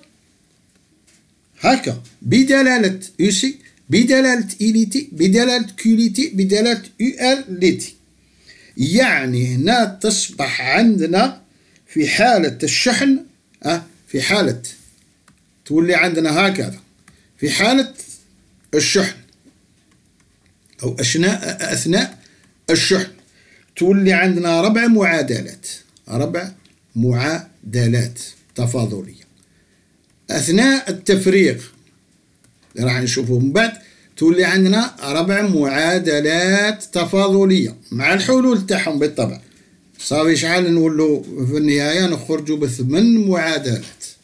هكا بدلالة يوسي، بدلالة إيليتي، بدلالة كيوليتي، بدلالة يواليتي. يعني هنا تصبح عندنا في حالة الشحن، أه في حالة تولي عندنا هكذا في حالة الشحن أو أثناء أثناء الشحن تولي عندنا ربع معادلات، ربع معادلات تفاضلية. أثناء التفريغ اللي راح نشوفه من بعد تولي عندنا ربع معادلات تفاضلية مع الحلول تاعهم بالطبع. صافي شحال نولوا في النهاية نخرجوا بثمن معادلات.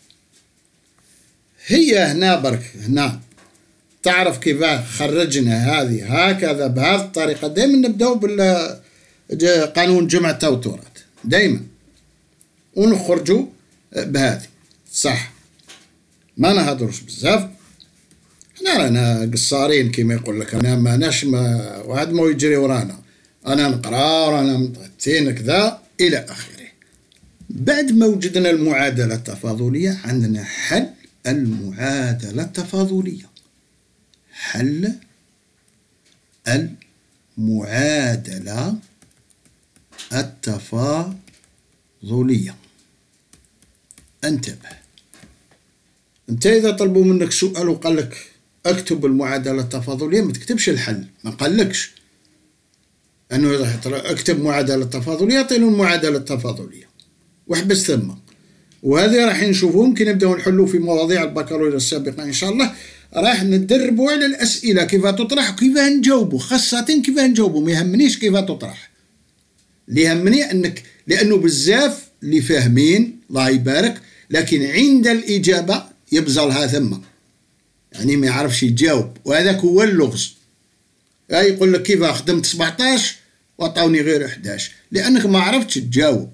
هي هنا برك هنا تعرف كيف خرجنا هذه هكذا بهذه الطريقة. دائما نبداو بالقانون جمع التوترات دائما ونخرجوا بهذه صح، ما نهضرش بزاف. احنا رانا قصارين كيما يقول لك، انا ماناش ما واحد ما يجري ورانا، انا نقرا ورانا متغتين كذا الى اخره. بعد ما وجدنا المعادله التفاضليه عندنا حل المعادله التفاضليه. حل المعادله التفاضليه. انتبه، انت اذا طلبوا منك سؤال وقال لك اكتب المعادله التفاضليه ما تكتبش الحل، ما قالكش انه اكتب معادله تفاضليه، اعطيله المعادله التفاضليه واحبس ثم. وهذه راح نشوفهم كي نبداو نحلوا في مواضيع البكالوريا السابقه ان شاء الله، راح ندربوا على الاسئله كيف تطرح وكيف نجاوبوا، خاصه كيف نجاوبوا. ما يهمنيش كيف تطرح، اللي يهمني انك، لانه بزاف اللي فاهمين الله يبارك لكن عند الاجابه يبزلها ثم، يعني ما يعرفش يجاوب، وهذاك هو اللغز. يعني يقول لك كيف خدمت سبعطاش وعطاوني غير إحداش، لانك ما عرفتش تجاوب.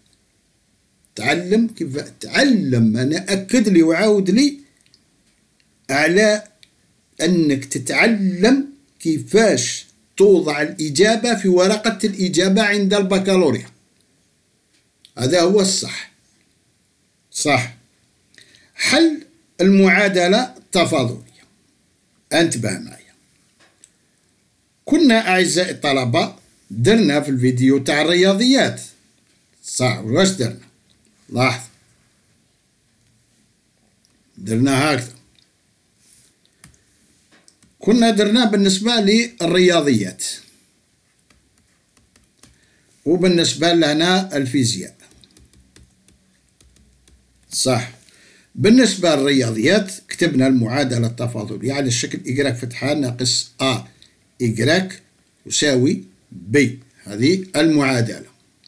تعلم كيف تعلم، انا اكد لي وعاود لي على انك تتعلم كيفاش توضع الاجابه في ورقه الاجابه عند البكالوريا. هذا هو الصح. صح. حل المعادله التفاضليه. انتبه معي، كنا أعزائي الطلبة درنا في الفيديو تاع الرياضيات صح، واش درنا؟ لاحظ درنا هكذا، كنا درنا بالنسبة للرياضيات وبالنسبة لنا الفيزياء صح. بالنسبة للرياضيات كتبنا المعادلة التفاضلية على الشكل إيكغيك فتحة ناقص أ إيكغيك يساوي ب، هذه المعادلة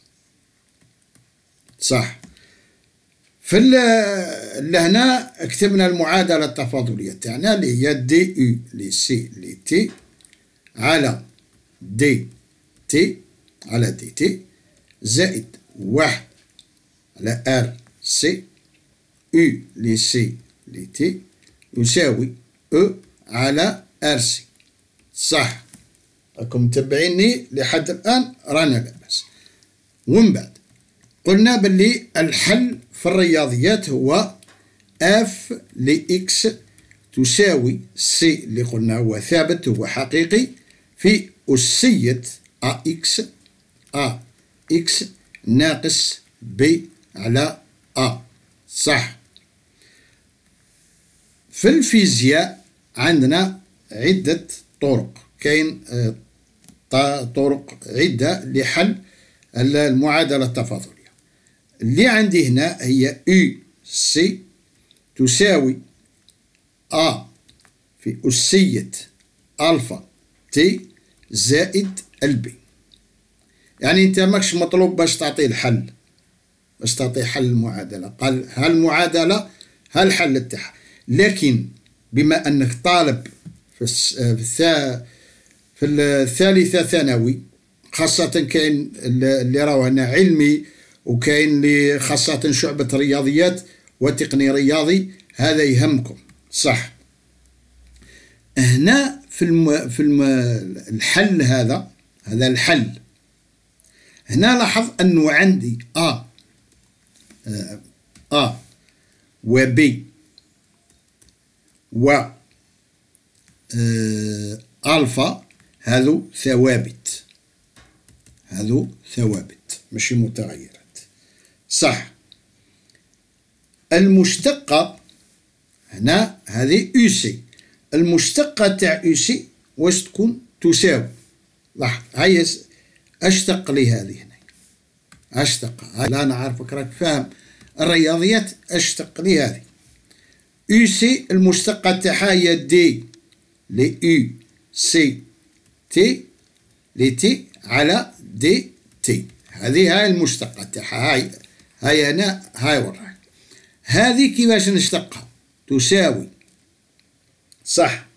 صح. في لهنا كتبنا المعادلة التفاضلية تاعنا اللي هي دي يو لي سي لي تي على دي تي على دي تي زائد واحد على ار سي يو لي سي لي تي يساوي او على ار سي صح. راكم متبعيني لحد الآن، رانا لاباس. ومن بعد قلنا باللي الحل في الرياضيات هو اف لإكس تساوي سي اللي قلنا هو ثابت هو حقيقي في أسية أ إكس أ إكس ناقص ب على أ صح. في الفيزياء عندنا عدة طرق، كاين طرق عدة لحل المعادلة التفاضلية. اللي عندي هنا هي يو سي تساوي أ في أسية ألفا تي زائد البي. يعني انت ماكش مطلوب باش تعطيه الحل، باش تعطيه حل المعادلة، قال ها المعادلة ها الحل تاعها. لكن بما انك طالب في في الثالثة ثانوي، خاصة كاين اللي راهو هنا علمي وكاين اللي خاصة شعبة رياضيات وتقني رياضي، هذا يهمكم صح. هنا في الم في الم الحل هذا هذا الحل، هنا لاحظ انه عندي ا ا و ب و الفا، هذو ثوابت، هذو ثوابت ماشي متغيرات صح. المشتقة هنا هذه يو سي، المشتقة تاع يو سي واش تكون؟ تساوي، لاحظ هيا اشتق لي هذه هنا، اشتق، لا انا عارفك راك فاهم الرياضيات، اشتق لي هذه يو سي، المشتقة تاعها هي دي لي يو سي تي لي تي على دي تي، هذه هاي المشتقة تاعها، هاي هاي هنا هاي وراي. هذه كيفاش نشتقها؟ تساوي صح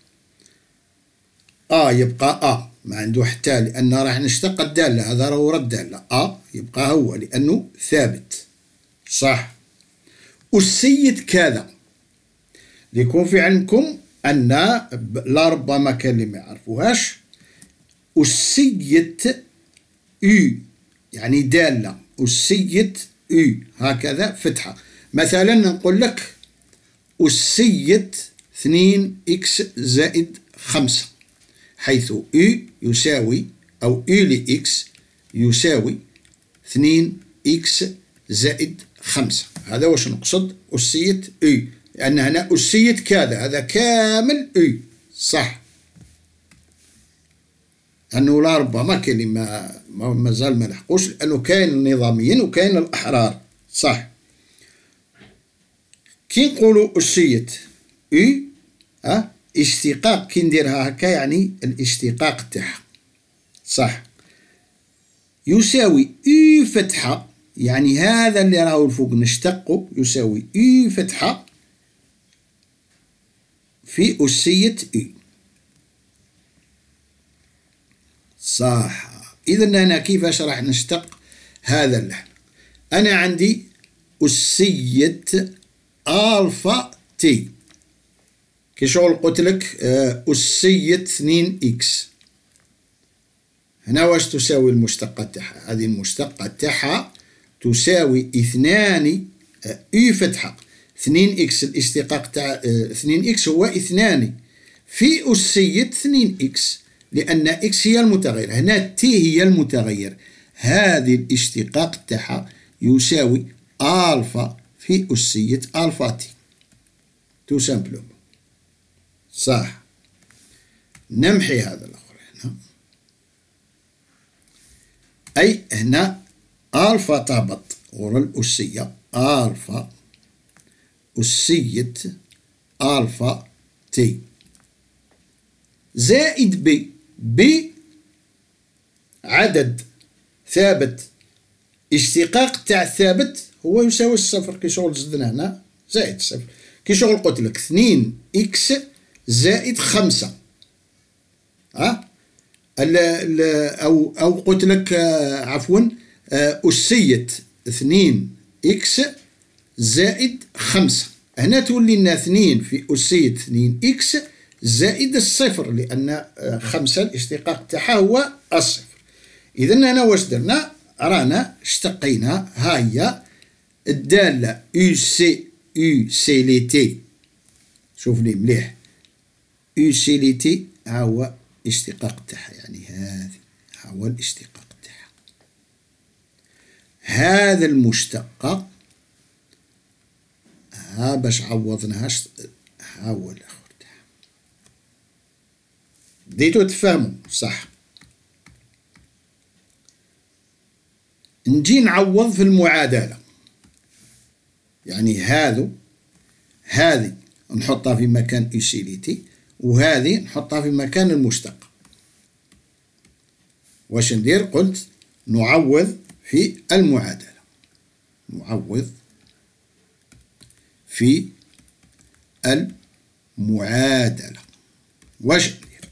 ا يبقى ا ما عنده حتى، لأن راح نشتق الدالة، هذا راهو رد الدالة، ا يبقى هو لأنه ثابت صح. والسيد كذا، ليكون في علمكم أن لربما كان اللي ما يعرفوهاش، والسيد يو يعني دالة، والسيد يو هكذا فتحة. مثلا نقول لك السيد اثنين إكس زائد خمسة، حيث يو يساوي أو يو لإكس يساوي اثنين إكس زائد خمسة، هذا واش نقصد السيد يو، لأن هنا السيد كذا، هذا كامل يو صح. أنه لا ربما كاين اللي ما مازال ما لحقوش، لأنه كاين النظاميين وكاين الأحرار صح. كي نقولوا السيد يو ها اشتقاق، كي نديرها هكا يعني الاشتقاق تاعها صح، يساوي يو فتحة، يعني هذا اللي راهو الفوق نشتقه يساوي يو فتحة في السيد يو صح. إذا أنا كيفاش راح نشتق هذا اللحن؟ أنا عندي السيد ألفا تي، كي شغل قلت لك السيد اثنين إكس، هنا واش تساوي المشتقة تاعها؟ هذه المشتقة تاعها تساوي اثنان يو فتحة اثنين إكس، الاشتقاق تاع اثنين إكس هو اثنان في السيد اثنين إكس، لأن إكس هي المتغير، هنا تي هي المتغير، هذه الاشتقاق تاعها يساوي ألفا في السيد ألفا تي، تو سامبلومون صح. نمحي هذا الآخر هنا، أي هنا ألفا تهبط ورا الأسية، ألفا السيد ألفا تي زائد بي، بي عدد ثابت، اشتقاق تاع الثابت هو يساوي الصفر، كي شغل زدنا هنا زائد الصفر، كي شغل قلت لك اثنين إكس زائد خمسة ها ال ال أو أو قلت لك عفوا السيد اثنين إكس زائد خمسة، هنا تولي لنا اثنين في السيد اثنين إكس زائد الصفر، لأن خمسة الاشتقاق تاعها هو الصفر. إذا هنا واش درنا؟ رانا اشتقينا، ها هي الدالة يو سي يو سي لي تي، شوف لي مليح، يو سي لي تي ها هو الاشتقاق تاعها، يعني هذه ها هو الاشتقاق تاعها، هذا المشتقة ها باش عوضناهاش، ها هو الآخر تاعها، بديتو تفهموا صح. نجي نعوض في المعادلة، يعني هذو هذه نحطها في مكان يو سي لي تي، وهذه نحطها في مكان المشتقة. واش ندير؟ قلت نعوض في المعادلة، نعوض في المعادلة. واش ندير؟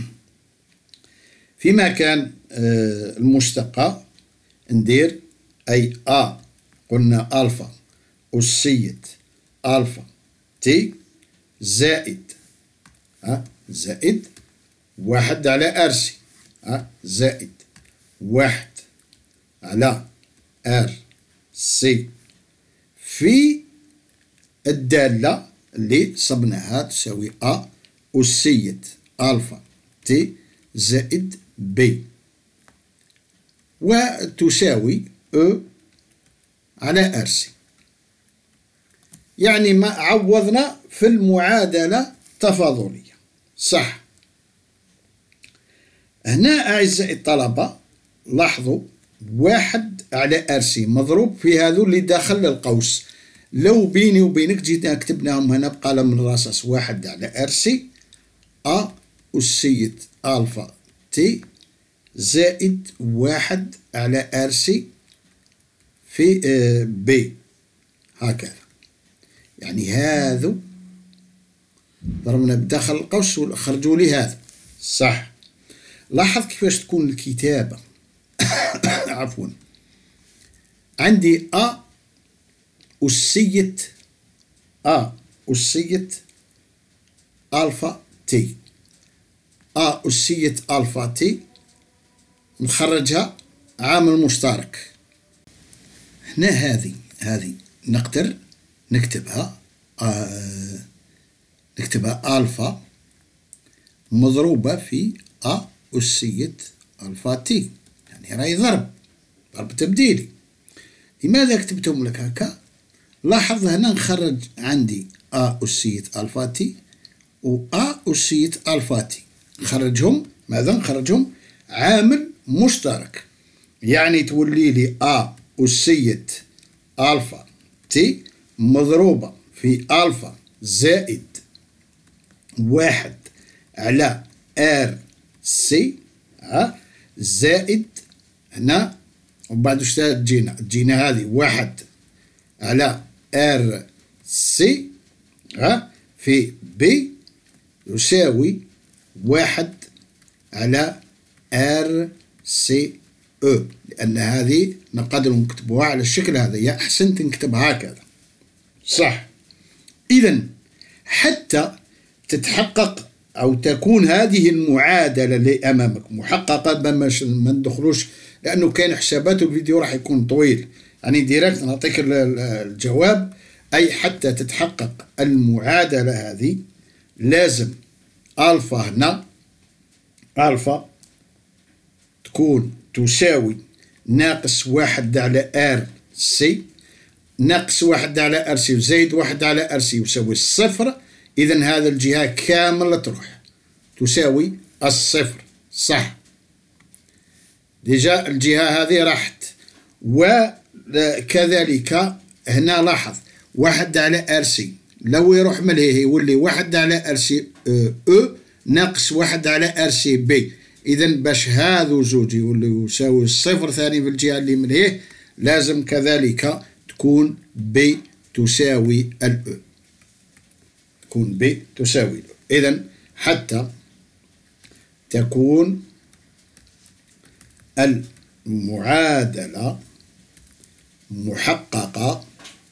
في مكان المشتقة ندير أي أ قلنا ألفا أسية ألفا تي زائد ها زائد واحد على ار سي ها زائد واحد على ار سي في الدالة اللي صبناها تساوي أ أسية ألفا تي زائد بي وتساوي أو على ار سي. يعني ما عوضنا في المعادلة التفاضلية. صح. هنا أعزائي الطلبة لاحظوا واحد على ار سي مضروب في هذو اللي داخل القوس. لو بيني وبينك جينا كتبناهم هنا بقلم الرصاص واحد على ار سي أ أسية ألفا تي زائد واحد على ار سي في بي هكذا. يعني هذو ضربنا بداخل القوس وخرجوا لي هذا. صح. لاحظ كيفاش تكون الكتابة. عفوا. عندي أ أسية أ أسية ألفا تي أ أسية ألفا تي نخرجها عامل مشترك. هنا هذه هذه نقدر نكتبها آه نكتبها ألفا مضروبة في أ أسية ألفا تي، يعني راهي ضرب ضرب تبديلي. لماذا كتبتهم لك هكا؟ لاحظ هنا نخرج عندي أ أسية ألفا تي و أ أسية ألفا تي، نخرجهم ماذا؟ نخرجهم عامل مشترك، يعني تولي لي أ أسية ألفا تي مضروبة في ألفا زائد واحد على ار سي ها زائد هنا ومن بعد واش تجينا؟ تجينا هذه واحد على ار سي ها في بي يساوي واحد على ار سي او، لأن هذه نقدر نكتبوها على الشكل هذا، يا أحسنت نكتب هكذا. صح. إذا حتى تتحقق أو تكون هذه المعادلة اللي أمامك محققة، ما ندخلوش لأنه كاين حسابات والفيديو راح يكون طويل، يعني ديريكت نعطيك الجواب. أي حتى تتحقق المعادلة هذه لازم ألفا هنا ألفا تكون تساوي ناقص واحد على ار سي، ناقص واحد على ار سي وزايد واحد على ار سي يساوي الصفر. إذن هذا الجهة كاملة تروح تساوي الصفر. صح. ديجا الجهة هذه راحت. وكذلك هنا لاحظ واحد على ار سي لو يروح من هي يولي واحد على ار سي او ناقص واحد على ار سي بي. إذن باش هذو زوج يوليو يساوي الصفر ثاني في الجهة اللي من هي لازم كذلك تكون بي تساوي الأو، تكون بي تساوي الأو. إذن حتى تكون المعادلة محققة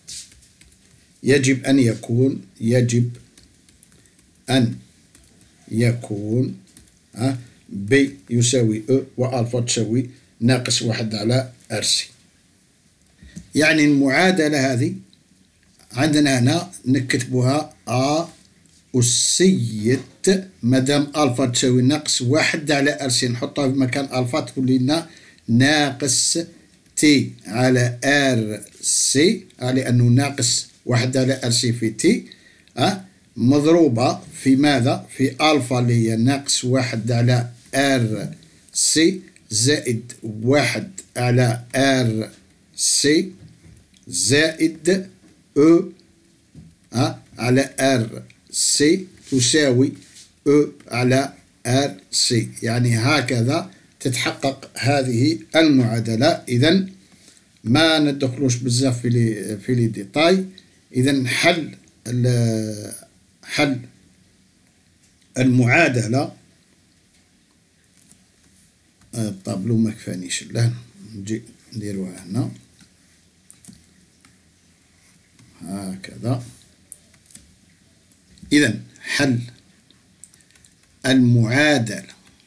يجب أن يكون يجب أن يكون ها بي يساوي أو وألفا تساوي ناقص واحد على ار سي. يعني المعادلة هذه عندنا هنا نكتبوها أ أسية مادام ألفا تساوي ناقص واحد على ار سي نحطها في مكان ألفا تولي لنا ناقص تي على ار سي، لأنه ناقص واحد على ار سي في تي أه مضروبة في ماذا؟ في ألفا اللي هي ناقص واحد على ار سي زائد واحد على ار سي زائد او أه على ار سي تساوي او على ار سي. يعني هكذا تتحقق هذه المعادلة. إذا ما ندخلوش بزاف في لي في لي ديتاي. إذا حل حل المعادلة، الطابلو ما كفانيش، لا نجي نديروها هنا هكذا. إذا حل المعادلة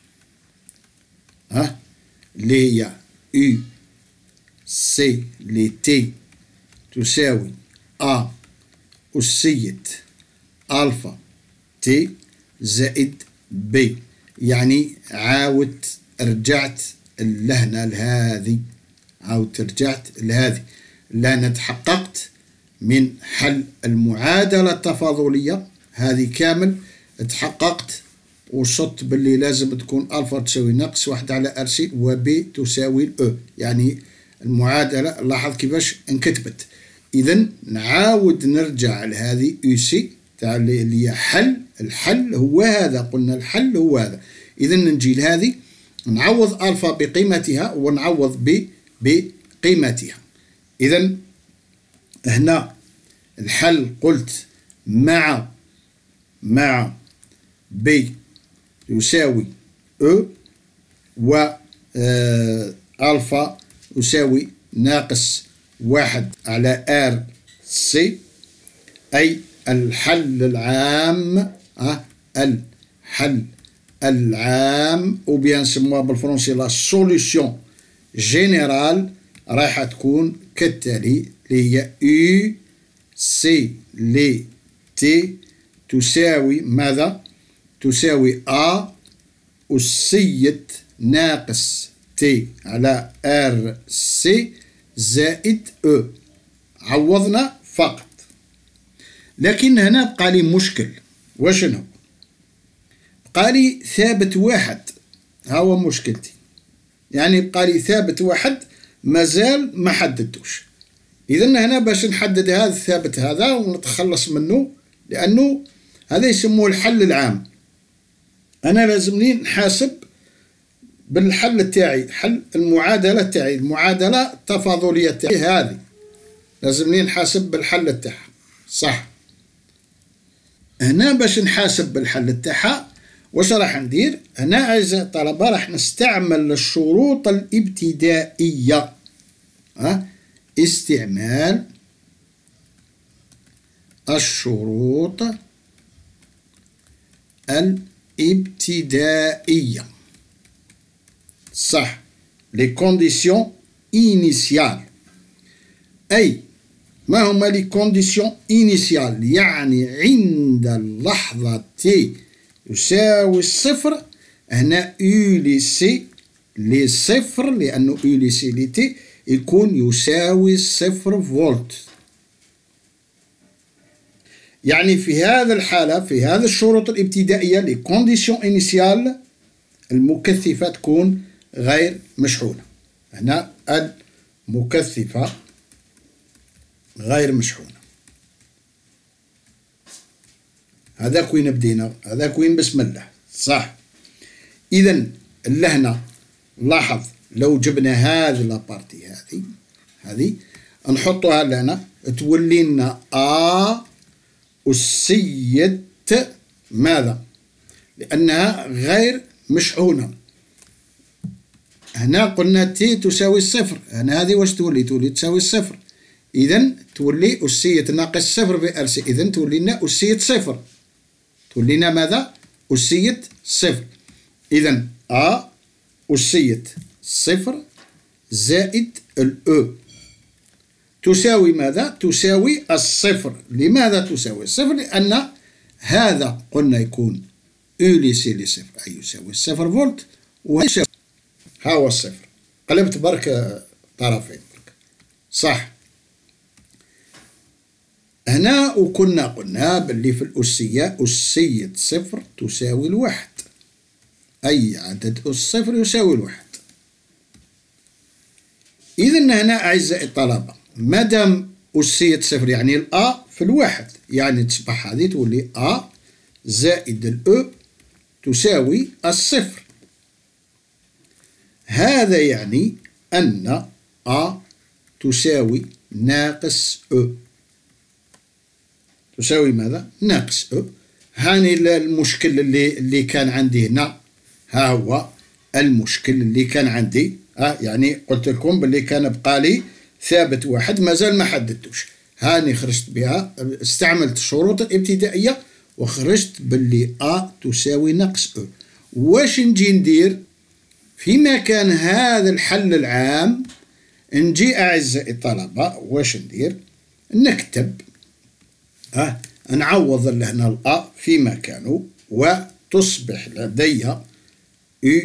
ها اللي هي U C اللي T تساوي A أسية ألفا T زائد B، يعني عاودت رجعت لهنا لهذه، عاودت رجعت لهذه، لأنا تحققت من حل المعادلة التفاضلية هذه كامل، تحققت وصلت باللي لازم تكون ألفا تساوي ناقص واحد على ار سي وبي تساوي الأو، يعني المعادلة لاحظ كيفاش انكتبت. إذا نعاود نرجع لهذه يو سي تاع اللي هي حل، الحل هو هذا، قلنا الحل هو هذا. إذا نجي لهذه نعوض ألفا بقيمتها ونعوض ب بقيمتها. إذا هنا الحل قلت مع مع بي يساوي أو و ألفا يساوي ناقص واحد على ار سي، أي الحل العام، أه الحل العام، وبيان نسموها بالفرنسي لا سوليسيون جينيرال، راح تكون كالتالي اللي هي يو سي لي تي تساوي ماذا؟ تساوي A أسية ناقص تي على ار سي زائد أو. عوضنا فقط، لكن هنا بقى لي مشكل. وشنو؟ بقى لي ثابت واحد، ها هو مشكلتي، يعني بقى لي ثابت واحد مازال ما حددتوش. إذا هنا باش نحدد هذا الثابت هذا ونتخلص منه، لأنه هذا يسموه الحل العام. أنا لازمني نحاسب بالحل تاعي، حل المعادلة تاعي، المعادلة التفاضلية تاعي هذه لازمني نحاسب بالحل تاعها، صح؟ هنا باش نحاسب بالحل تاعها واش راح ندير؟ هنا أعزائي الطلبة راح نستعمل الشروط الابتدائية، ها؟ استعمال الشروط الابتدائية، صح، les conditions initiales. أي ما هما les conditions initiales؟ يعني عند اللحظة t يساوي الصفر، هنا U لسي لصفر، لأنه U لسي لتي يكون يساوي صفر فولت. يعني في هذا الحالة، في هذه الشروط الابتدائية لي كونديسيون انيسيال، المكثفة تكون غير مشحونة. هنا المكثفة غير مشحونة. هذاك وين بدينا، هذاك وين بسم الله، صح. إذا لهنا لاحظ لو جبنا هذه لابارتي هذه هذه نحطها لنا تولي لنا أ أسية ماذا؟ لأنها غير مشحونة. هنا قلنا تي تساوي الصفر، هنا هذه واش تولي؟ تولي تساوي الصفر. إذا تولي أسية ناقص صفر في ار سي، إذا تولي لنا أسية صفر، تولي لنا ماذا؟ أسية صفر. إذا أ أسية صفر زائد الأو تساوي ماذا؟ تساوي الصفر. لماذا تساوي الصفر؟ لأن هذا قلنا يكون أو لسي لصفر أي يساوي صفر فولت، وهذا ها هو الصفر. قلبت برك طرفين برك، صح. هنا وكنا قلنا باللي في الأسية أسية صفر تساوي الواحد، أي عدد الصفر يساوي الواحد. إذن هنا أعزائي الطلبة مادام أسية صفر يعني الأ في الواحد، يعني تصبح هذه تولي أ زائد الأو تساوي الصفر. هذا يعني أن أ تساوي ناقص أو. تساوي ماذا؟ ناقص أو. هاني المشكل اللي اللي كان عندي هنا، ها هو المشكل اللي كان عندي. ها يعني قلت لكم باللي كان بقى لي ثابت واحد مازال ما حددتوش. هاني خرجت بها، استعملت الشروط الابتدائية وخرجت باللي أ تساوي ناقص أو. واش نجي ندير في مكان هذا الحل العام؟ نجي أعزائي الطلبة واش ندير؟ نكتب ها نعوض لهنا الأ في مكانه، وتصبح لدي أو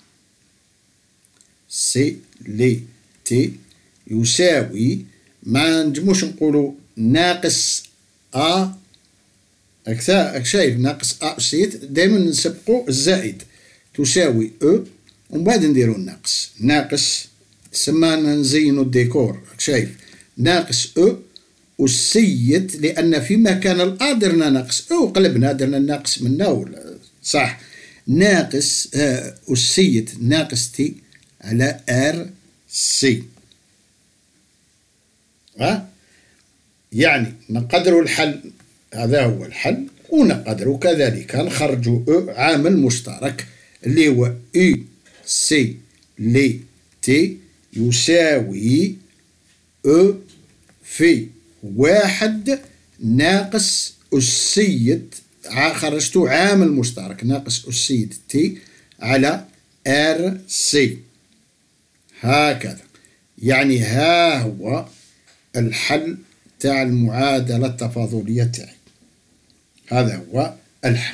سي لي تي يساوي، ما نجموش نقولوا ناقص أ، راك شايف ناقص أ أسيت دايما نسبقوا الزائد، تساوي أو ومن بعد نديرو الناقص. ناقص سمانا نزينو الديكور، راك شايف ناقص أو أسيت، لأن في مكان الأ درنا ناقص أو قلبنا درنا الناقص منا ولا صح. ناقص أسيت ناقص تي على ار سي. ها يعني نقدروا الحل، هذا هو الحل، ونقدروا كذلك نخرجوا أو عامل مشترك اللي هو أو سي لي تي يساوي أو في واحد ناقص أسيت، خرجتو عامل مشترك ناقص أسيت تي على ار سي. هكذا يعني ها هو الحل تاع المعادلة التفاضلية تاعي. هذا هو الحل.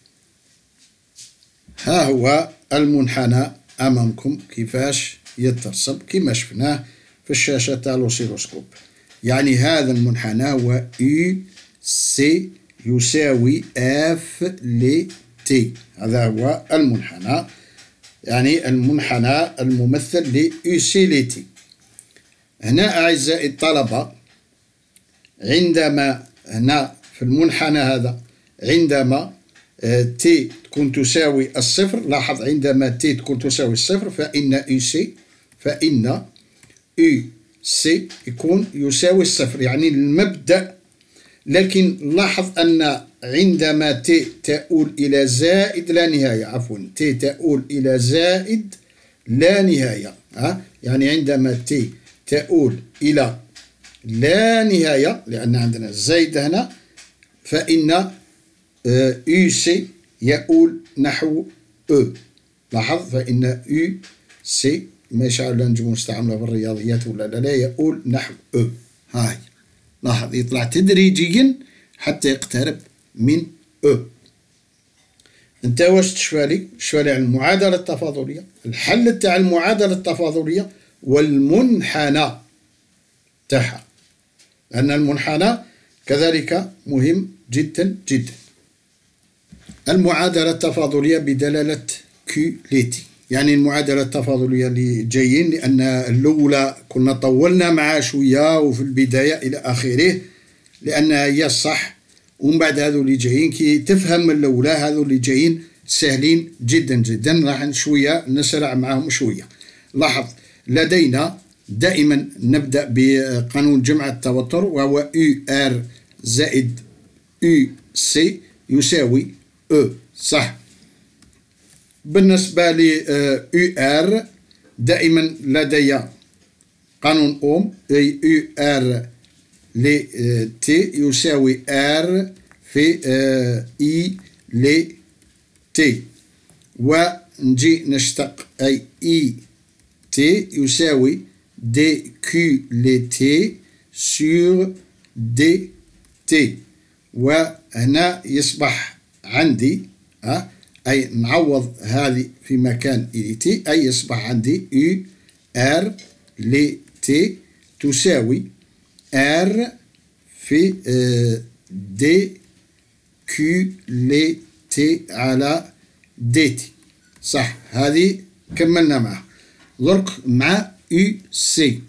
ها هو المنحنى أمامكم كيفاش يترسم كما شفناه في الشاشة تاع الأوسيلوسكوب. يعني هذا المنحنى هو أو سي يساوي اف ل تي. هذا هو المنحنى، يعني المنحنى الممثل ل أو سي ل تي. هنا أعزائي الطلبة، عندما هنا في المنحنى هذا عندما تي تكون تساوي الصفر، لاحظ عندما تي تكون تساوي الصفر فإن أو سي فإن أو سي يكون يساوي الصفر، يعني المبدأ. لكن لاحظ أن عندما تي تؤول إلى زائد لا نهاية، عفوا تي تؤول إلى زائد لا نهاية، ها يعني عندما تي تؤول إلى لا نهاية لأن عندنا الزائد هنا، فإن أو سي يؤول نحو أو. لاحظ فإن أو سي ما شاء الله نجمو نستعملها في الرياضيات ولا لا, لا يؤول نحو أو. هاي لاحظ يطلع تدريجيا حتى يقترب من أو. انت واش تشفالي؟ تشفالي عن المعادلة التفاضلية، الحل تاع المعادلة التفاضلية والمنحنى تاعها، لأن المنحنى كذلك مهم جدا جدا. المعادلة التفاضلية بدلالة كيو ليتي، يعني المعادلة التفاضلية اللي جايين، لأن الأولى كنا طولنا معها شوية وفي البداية إلى آخره لأنها هي الصح، ومن بعد هذو اللي جايين كي تفهم الأولى هذو اللي جايين سهلين جدا جدا، راح شوية نسرع معهم شوية. لاحظ لدينا دائما نبدأ بقانون جمع التوتر وهو أو آر زائد أو سي يساوي أو، صح. بالنسبة ل أو آر دائما لدي قانون أوم، أي أو آر ل تي يساوي آر في إي ل تي، ونجي نشتق أي إي تي يساوي دي كيو ل تي سور دي تي، وهنا يصبح عندي أه أي نعوض هذه في مكان إي تي، أي يصبح عندي أو آر ل تي تساوي آر في آه دي كيو ل تي على دي تي، صح. هذه كملنا معها. درك مع أو سي،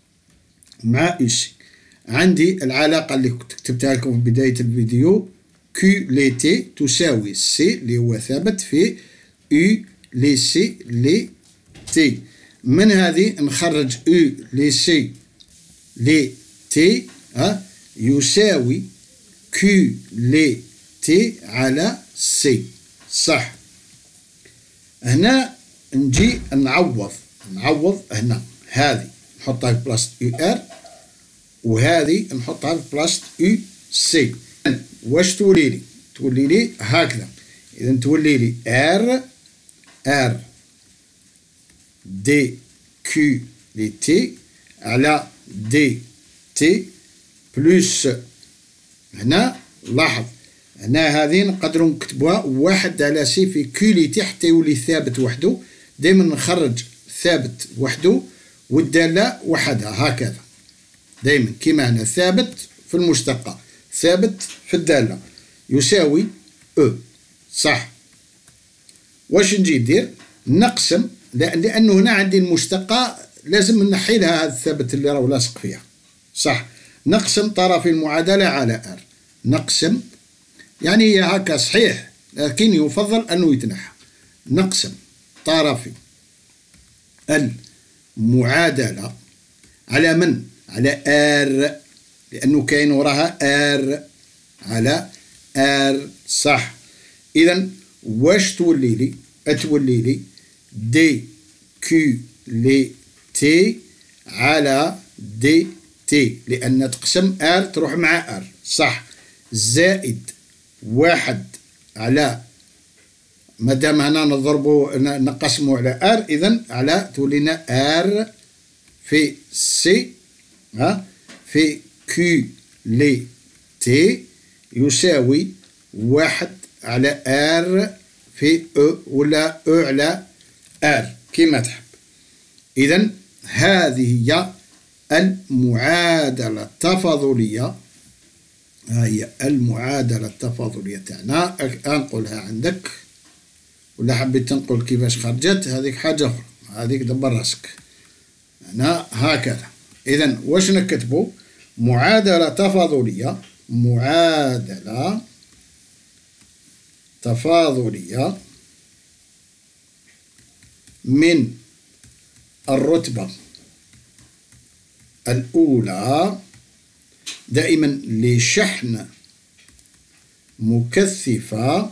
مع أو سي عندي العلاقة اللي كتبتها لكم في بداية الفيديو، كيو ل تي تساوي سي اللي هو ثابت في أو ل سي ل تي. من هذه نخرج او لي سي لي تي ها يساوي كيو لي تي على سي. صح. هنا نجي نعوض نعوض هنا هذه نحطها في بلاصة يو ار وهذه نحطها في بلاصة يو سي. واش تولي لي؟ تولي لي هكذا. إذا تولي لي ار ار دي كيو لي تي على دي تي بلوس هنا. لاحظ هنا هذه نقدروا نكتبوها واحد على سي في كيو لي تي حتى يولي ثابت وحده. دائما نخرج ثابت وحده والدالة وحدها هكذا. دائما كيما هنا ثابت في المشتقة ثابت في الدالة يساوي او. صح. واش نجي ندير؟ نقسم لأنه هنا عندي المشتقة لازم نحي لها هذا الثابت اللي راهو لاصق فيها. صح. نقسم طرف المعادلة على ار. نقسم يعني هي هكا صحيح لكن يفضل أنه يتنحى. نقسم طرف المعادلة على من؟ على ار لأنه كاين وراها ار على ار. صح. إذا واش تولي لي؟ تولي لي دي كيو لي تي على دي تي لأن تقسم ار تروح مع ار. صح. زائد واحد على مادام هنا نضربو نقسمو على ار إذا على تولينا ار في سي ها في كيو لي تي يساوي واحد على ار في او ولا او على ار كيما تحب. إذا هذه هي المعادلة التفاضلية. ها هي المعادلة التفاضلية تاعنا. أنقلها عندك ولا حبيت تنقل كيفاش خرجت هذيك حاجة أخرى. هذيك دبر راسك. هنا هكذا. إذا واش نكتبو؟ معادلة تفاضلية معادلة تفاضلية من الرتبة الأولى دائما لشحن مكثفة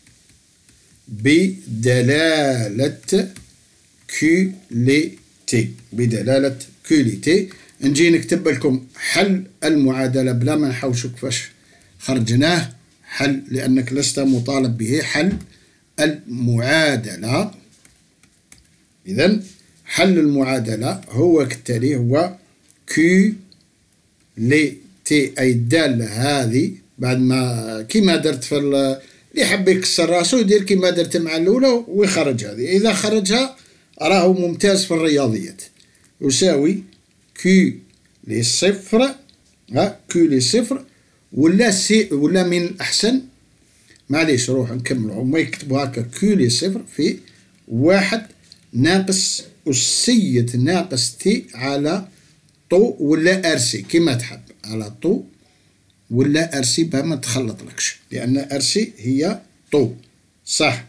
بدلالة كيو لي تي بدلالة كيو لي تي. نجي نكتب لكم حل المعادلة بلا ما نحوشوا كيفاش خرجناه. حل لأنك لست مطالب به. حل المعادلة. إذن حل المعادلة هو كالتالي هو كيو لي تي أي الدالة هذه بعد ما كيما درت في اللي حب يكسر راسو يدير كيما درت مع الأولى ويخرج هذه. إذا خرجها راهو ممتاز في الرياضيات. يساوي كيو لي صفر ها كيو لي صفر ولا سي ولا من الأحسن معليش روح نكملو هما يكتبوا هكا كيو لي صفر في واحد ناقص أسية ناقص تي على طو ولا ارسي كيما تحب على طو ولا ارسي بها ما تخلطلكش لأن ارسي هي طو. صح.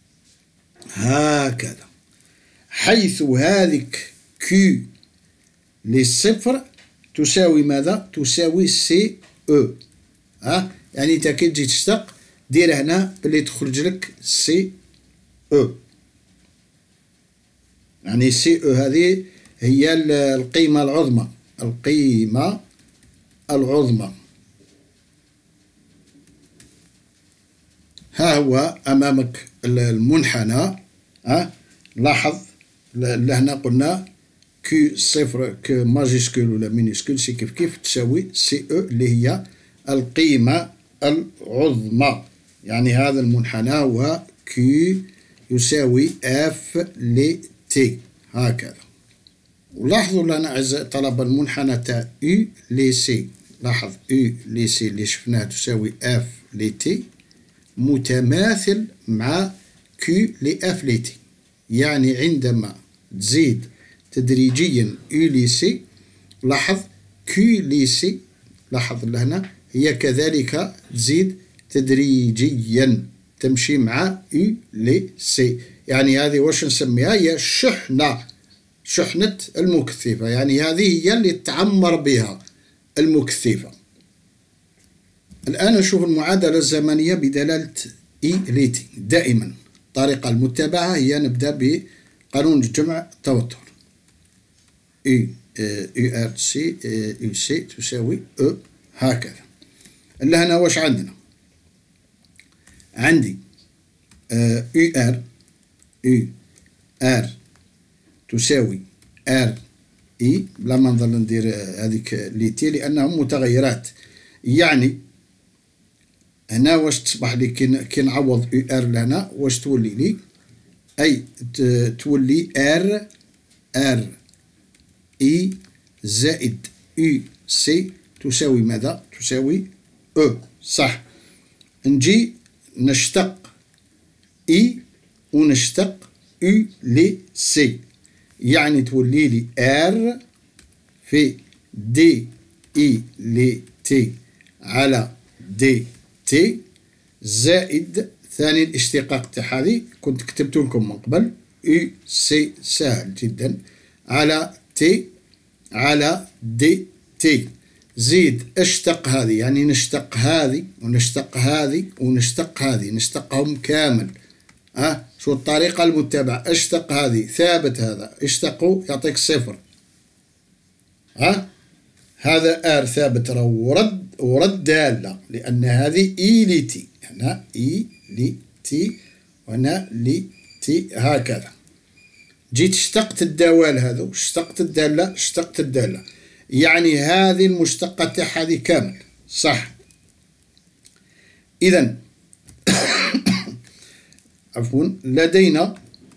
هكذا حيث هذيك كيو للصفر تساوي ماذا؟ تساوي سي او. ها يعني انت كي تجي تشتق دير هنا بلي تخرج لك سي او. يعني سي او هذه هي القيمة العظمى القيمة العظمى. ها هو أمامك المنحنى. ها لاحظ لهنا قلنا كيو صفر كو ماجيسكول ولا مينيسكول سي كيف كيف تساوي سي او اللي هي القيمة العظمى. يعني هذا المنحنى هو كيو يساوي اف لي تي هكذا. ولاحظوا لنا أعزائي الطلبة المنحنى تاع يو لي سي. لاحظ يو لي سي اللي شفناه تساوي اف لي تي متماثل مع كيو لي اف لي تي. يعني عندما تزيد تدريجيا يو لي سي لاحظ كيو لي سي لاحظ لهنا هي كذلك تزيد تدريجيا. تمشي مع U لي سي. يعني هذه واش نسميها؟ هي الشحنة، شحنة المكثفة، يعني هذه هي اللي تعمر بها المكثفة. الآن نشوف المعادلة الزمنية بدلالة إي لي تي. دائما الطريقة المتبعة هي نبدأ بقانون الجمع التوتر. U U R C U C تساوي E هكذا. لهنا واش عندنا؟ عندي U R U R تساوي R E بلا ما نظل ندير هذيك لي تي لأنهم متغيرات. يعني هنا واش تصبح لي كي نعوض U R لهنا واش تولي لي؟ أي تولي R R E زائد U C تساوي ماذا؟ تساوي E. صح. نجي نشتق E ونشتق U لي C، يعني تولي لي R في دي إي لي تي على دي تي زائد ثاني الاشتقاق تاع هذه كنت كتبت لكم من قبل U C سهل جدا على تي على دي تي، زيد اشتق هذه، يعني نشتق هذه ونشتق هذه ونشتق هذه، نشتقهم كامل. أه شو الطريقة المتبعة؟ اشتق هذه ثابت، هذا اشتقوا يعطيك صفر. ها أه؟ هذا ار ثابت راه ورد ورد دالة لأن هذه إي لي تي، هنا إي لي تي وهنا لي تي هكذا. جيت اشتقت الدوال هذو، اشتقت الدالة، اشتقت الدالة، يعني هذه المشتقة تاع هذه كامل. صح. إذا عفوا لدينا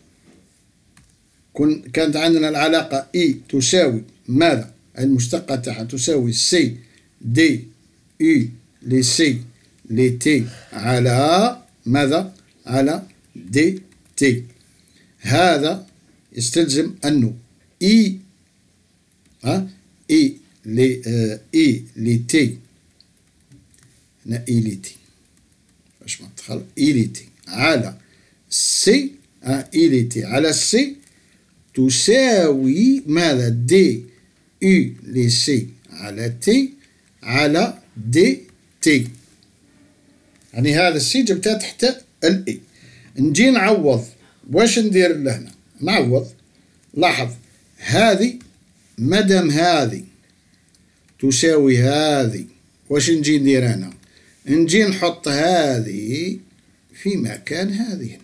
كن كانت عندنا العلاقة إي تساوي ماذا؟ المشتقة تاعها تساوي سي دي يو لي سي لي تي على ماذا؟ على دي تي. هذا يستلزم أنه إي ها إي لي آه إي لي تي، هنا إي لي تي باش ما تدخل إي لي تي على سي ها إي لي تي على سي تساوي ماذا؟ دي يو لي سي على تي على دي تي. يعني هذا السي جبتها تحت الإي. نجي نعوض، واش ندير لهنا؟ نعوض. لاحظ هذه مادام هذه تساوي هذه، واش نجي ندير أنا؟ نجي نحط هذه في مكان هذه هنا،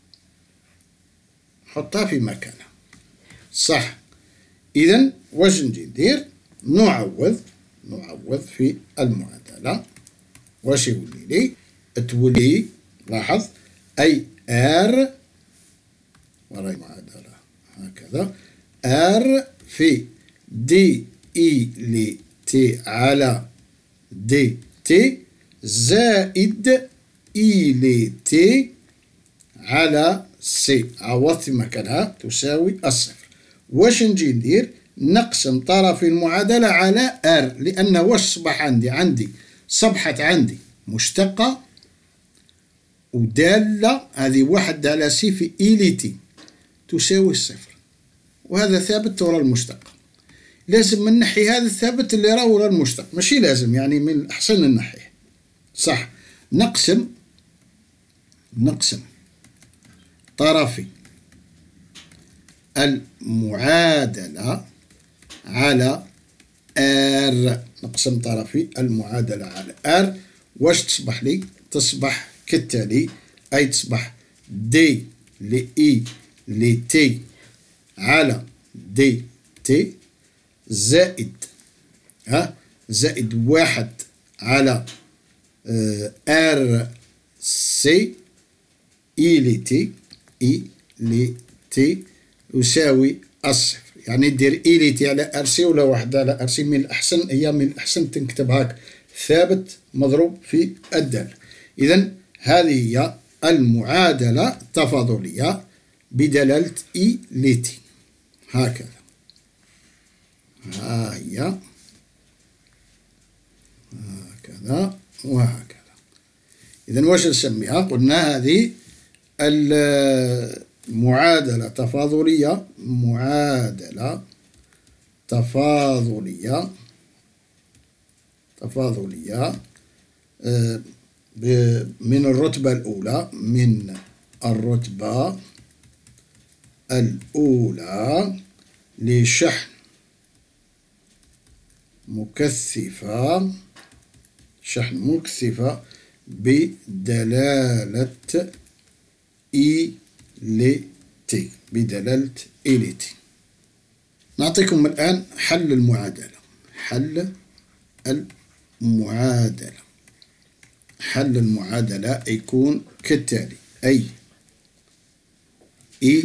نحطها في مكانها. صح. إذا واش نجي ندير؟ نعوض نعوض في المعادلة. واش يولي لي؟ تولي لاحظ أي ار وراي معادلة هكذا ار في دي إي لي تي على دي تي زائد إي لي تي على سي، عوضت في مكانها تساوي الصفر. واش نجي ندير؟ نقسم طرف المعادلة على ار، لأن واش صبح عندي؟ عندي صبحت عندي مشتقة ودالة، هذه واحد على سي في إي لي تي تساوي الصفر، وهذا ثابت ورا المشتقة. لازم من نحي هذا الثابت اللي راه ورا المشتق، ماشي لازم، يعني من الأحسن ننحيه. صح. نقسم نقسم طرفي المعادلة على ار، نقسم طرفي المعادلة على ار. واش تصبح لي؟ تصبح كالتالي، أي تصبح دي لي إي لي تي على دي تي زائد ها زائد واحد على ار سي إي لي تي إي لي تي يساوي الصفر. يعني دير إي لي تي على ار سي ولا واحد على ار سي، من الأحسن هي من الأحسن تنكتب هاك ثابت مضروب في الدالة. إذا هذه هي المعادلة التفاضلية بدلالة إي لي تي هكذا. ها هي هكذا وهكذا. إذن واش نسميها؟ قلنا هذه المعادلة تفاضلية، معادلة تفاضلية تفاضلية من الرتبة الأولى، من الرتبة الأولى لشحن مكثفة، شحن مكثفة بدلالة إي ل تي، بدلالة إي ل تي. نعطيكم الآن حل المعادلة. حل المعادلة حل المعادلة يكون كالتالي: أي إي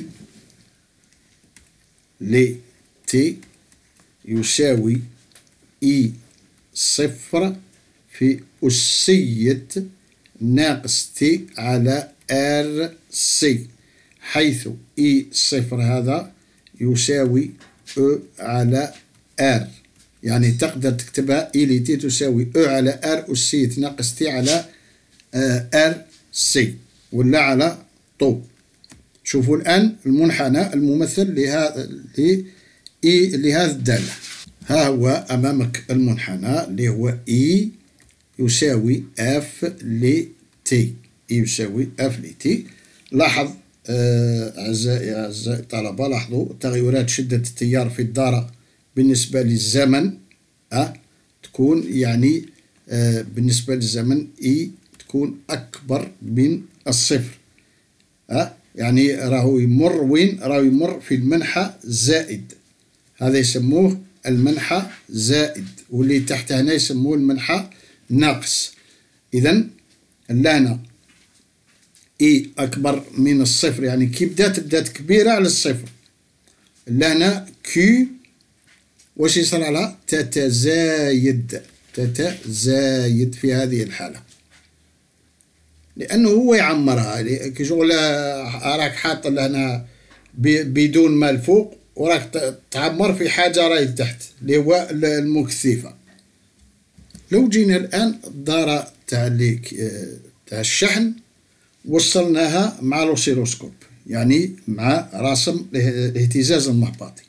ل تي يساوي إي صفر في أسية ناقص تي على ار سي، حيث إي صفر هذا يساوي أو على ار، يعني تقدر تكتبها إي ل تي تساوي أو على ار أسية ناقص تي على ار سي ولا على طو. شوفوا الآن المنحنى الممثل لهذا لهذا الدالة. ها هو أمامك المنحنى اللي هو إي يساوي اف ل تي، إي يساوي اف ل تي. لاحظ أعزائي أعزائي الطلبة، لاحظوا تغيرات شدة التيار في الدارة بالنسبة للزمن أه تكون يعني أه بالنسبة للزمن إي تكون أكبر من الصفر. أه يعني راهو يمر وين؟ راهو يمر في المنحى زائد، هذا يسموه المنحى زائد، واللي تحت هنا يسموه المنحى ناقص. إذن لهنا إي أكبر من الصفر، يعني كي بدات بدات كبيرة على الصفر. لهنا كيو واش يصير لها؟ تتزايد، تتزايد في هذه الحالة، لأنه هو يعمرها. كي شغل راك حاط لهنا بدون ما الفوق وراك تعمر في حاجة راهي تحت اللي هو المكثفة. لو جينا الآن الدارة تاع تاع الشحن وصلناها مع الأوسيلوسكوب، يعني مع راسم الاهتزاز المهبطي.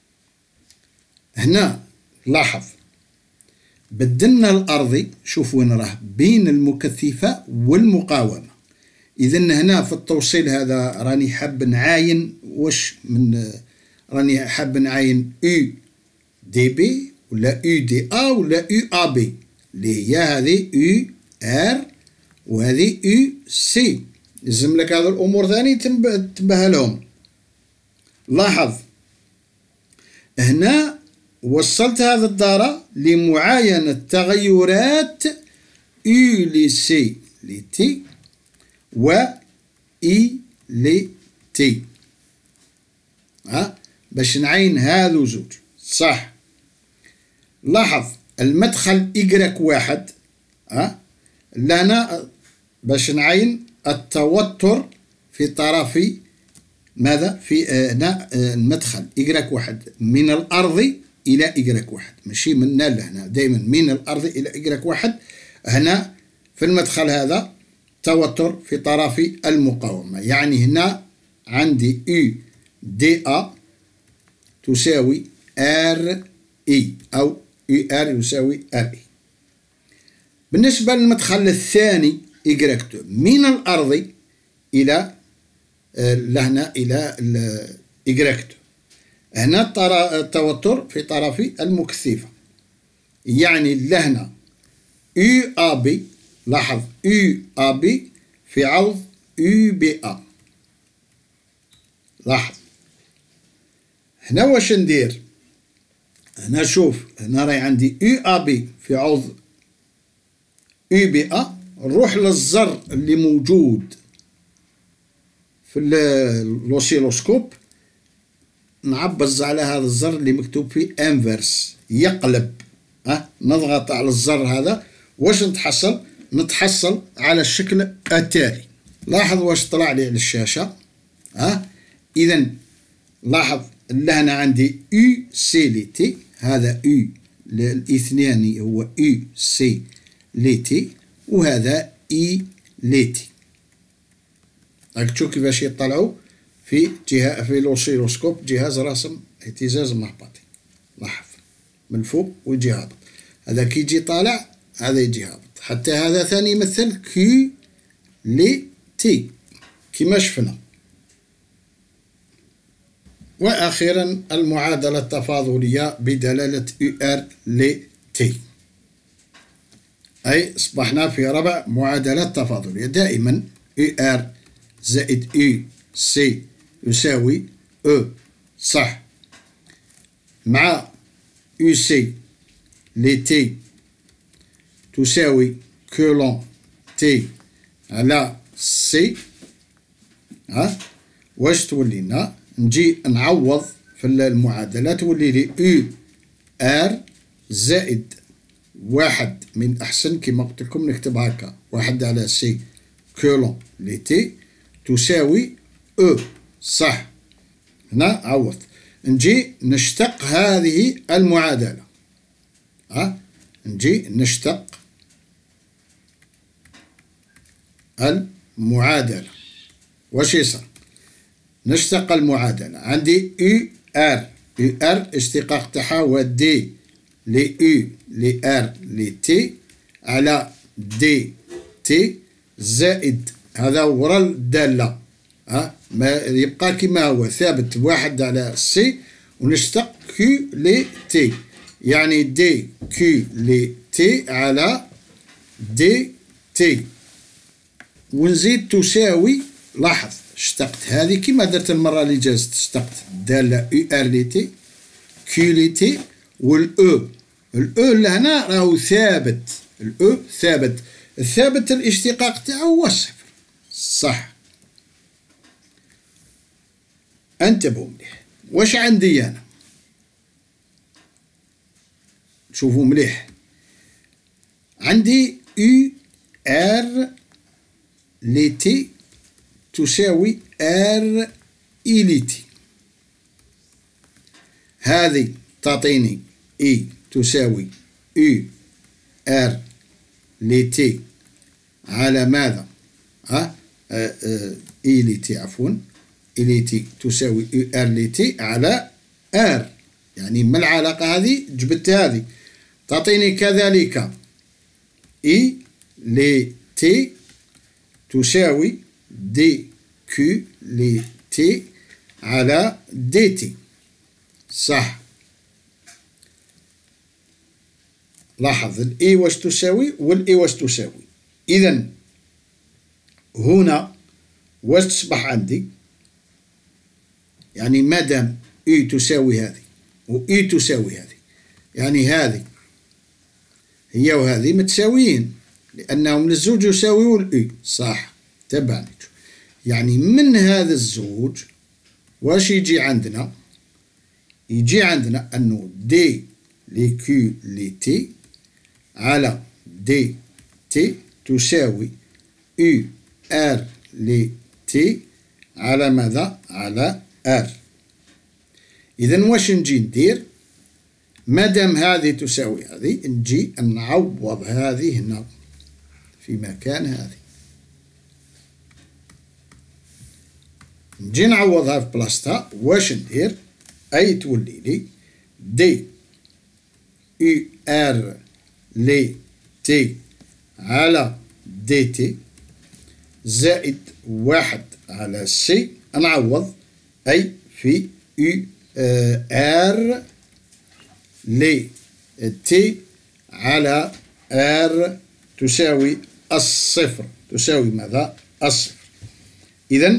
هنا لاحظ بدلنا الأرضي، شوف وين راه بين المكثفة والمقاومة. إذن هنا في التوصيل هذا راني حاب نعاين واش من، راني حاب نعاين يو دي بي ولا يو دي أ ولا يو أ بي، اللي هي هذه يو ار وهذه يو سي. لازم لك هذه الأمور ثاني تنتبه لهم. لاحظ هنا وصلت هذه الدارة لمعاينة تغيرات يو ل سي ل تي و إي ل تي، ها باش نعاين هذو زوج صح. لاحظ المدخل إيكغيك واحد، ها لهنا باش نعاين التوتر في طرف ماذا؟ في هنا المدخل إيكغيك واحد من الأرض إلى إيكغيك واحد، ماشي من هنا لهنا، دائما من الأرض إلى إيكغيك واحد. هنا في المدخل هذا توتر في طرف المقاومة، يعني هنا عندي يو دي أ تساوي ار إي أو يو ار يساوي ار إي. بالنسبة للمدخل الثاني إيكغيك تو من الأرض إلى لهنا إلى إيكغيك تو، هنا التوتر في طرف المكثفة، يعني لهنا يو أ بي. لاحظ يو أ بي في عوض يو بي أ. لاحظ هنا واش ندير؟ هنا شوف هنا راهي عندي يو أ بي في عوض يو بي أ، نروح للزر اللي موجود في الأوسيلوسكوب، نعبز على هذا الزر اللي مكتوب فيه انفرس يقلب. ها نضغط على الزر هذا، واش نتحصل؟ نتحصل على الشكل التالي. لاحظ واش طلع لي على الشاشة. ها إذا لاحظ لهنا عندي يو سي ل تي، هذا يو الاثنان هو يو سي ل تي، وهذا اي لي تي. راك تشوف كيفاش يطلعوا في جهة في الأوسيلوسكوب، جهاز رسم اهتزاز مهبطي. لاحظ من فوق ويجي هابط، هذا كي يجي طالع هذا يجي هابط، حتى هذا ثاني يمثل كيو لي تي كما شفنا. وأخيرا المعادلة التفاضلية بدلالة يو ار لي تي، أي أصبحنا في ربع معادلات تفاضلية. دائما يو ار زائد يو سي يساوي او صح، مع يو سي لي تي تساوي كولون تي على سي. ها واش تولي لنا؟ نجي نعوض في المعادلة تولي لي يو ار زائد واحد، من أحسن كما قلت لكم نكتب هكا، واحد على سي كولون لي تي تساوي او صح. هنا عوض، نجي نشتق هذه المعادلة. ها نجي نشتق المعادلة. واش يصير؟ نشتق المعادلة، عندي يو ار، يو ار اشتقاق تاعها هو دي لي يو لي ار لي تي على دي تي زائد هذا ورا الدالة. ها ما يبقى كما هو ثابت واحد على سي، ونشتق كيو لي تي، يعني دي كيو لي تي على دي تي، ونزيد تساوي. لاحظ اشتقت هذه كما درت المرة اللي جازت، اشتقت الدالة يو ار لي تي كيو لي تي، والاو الاو لهنا راهو ثابت، الاو ثابت، الثابت الاشتقاق تاعو هو الصفر صح. انتبهوا مليح، واش عندي انا؟ شوفوا مليح، عندي يو ار لي تي تساوي ار اي لي تي، هذه تعطيني اي تساوي يو ار لي تي على ماذا؟ ها اي لي تي عفوا، اي لي تي تساوي يو ار لي تي على ار، يعني من العلاقة هذه جبت هذه، تعطيني كذلك اي لي تي تساوي دي كيو لي تي على دي تي صح. لاحظ الاي واش تساوي والاي واش تساوي، اذا هنا واش تصبح عندي؟ يعني مادام اي تساوي هذه واي تساوي هذه، يعني هذه هي وهذه متساويين، لأنهم الزوج يساويوا الاي صح. تبعني، يعني من هذا الزوج واش يجي عندنا؟ يجي عندنا أنه دي لي كيو لي تي على دي تي تساوي يو ار لي تي على ماذا؟ على ار. إذا واش نجي ندير؟ مادام هذه تساوي هذه، نجي نعوض هذه هنا في مكان هذه، نجي نعوضها في بلاصتها. واش ندير؟ أي تولي لي دي يو ار لي تي على دي تي زائد واحد على سي، نعوض أي في يو ار لي تي على ار تساوي الصفر، تساوي ماذا؟ الصفر. إذا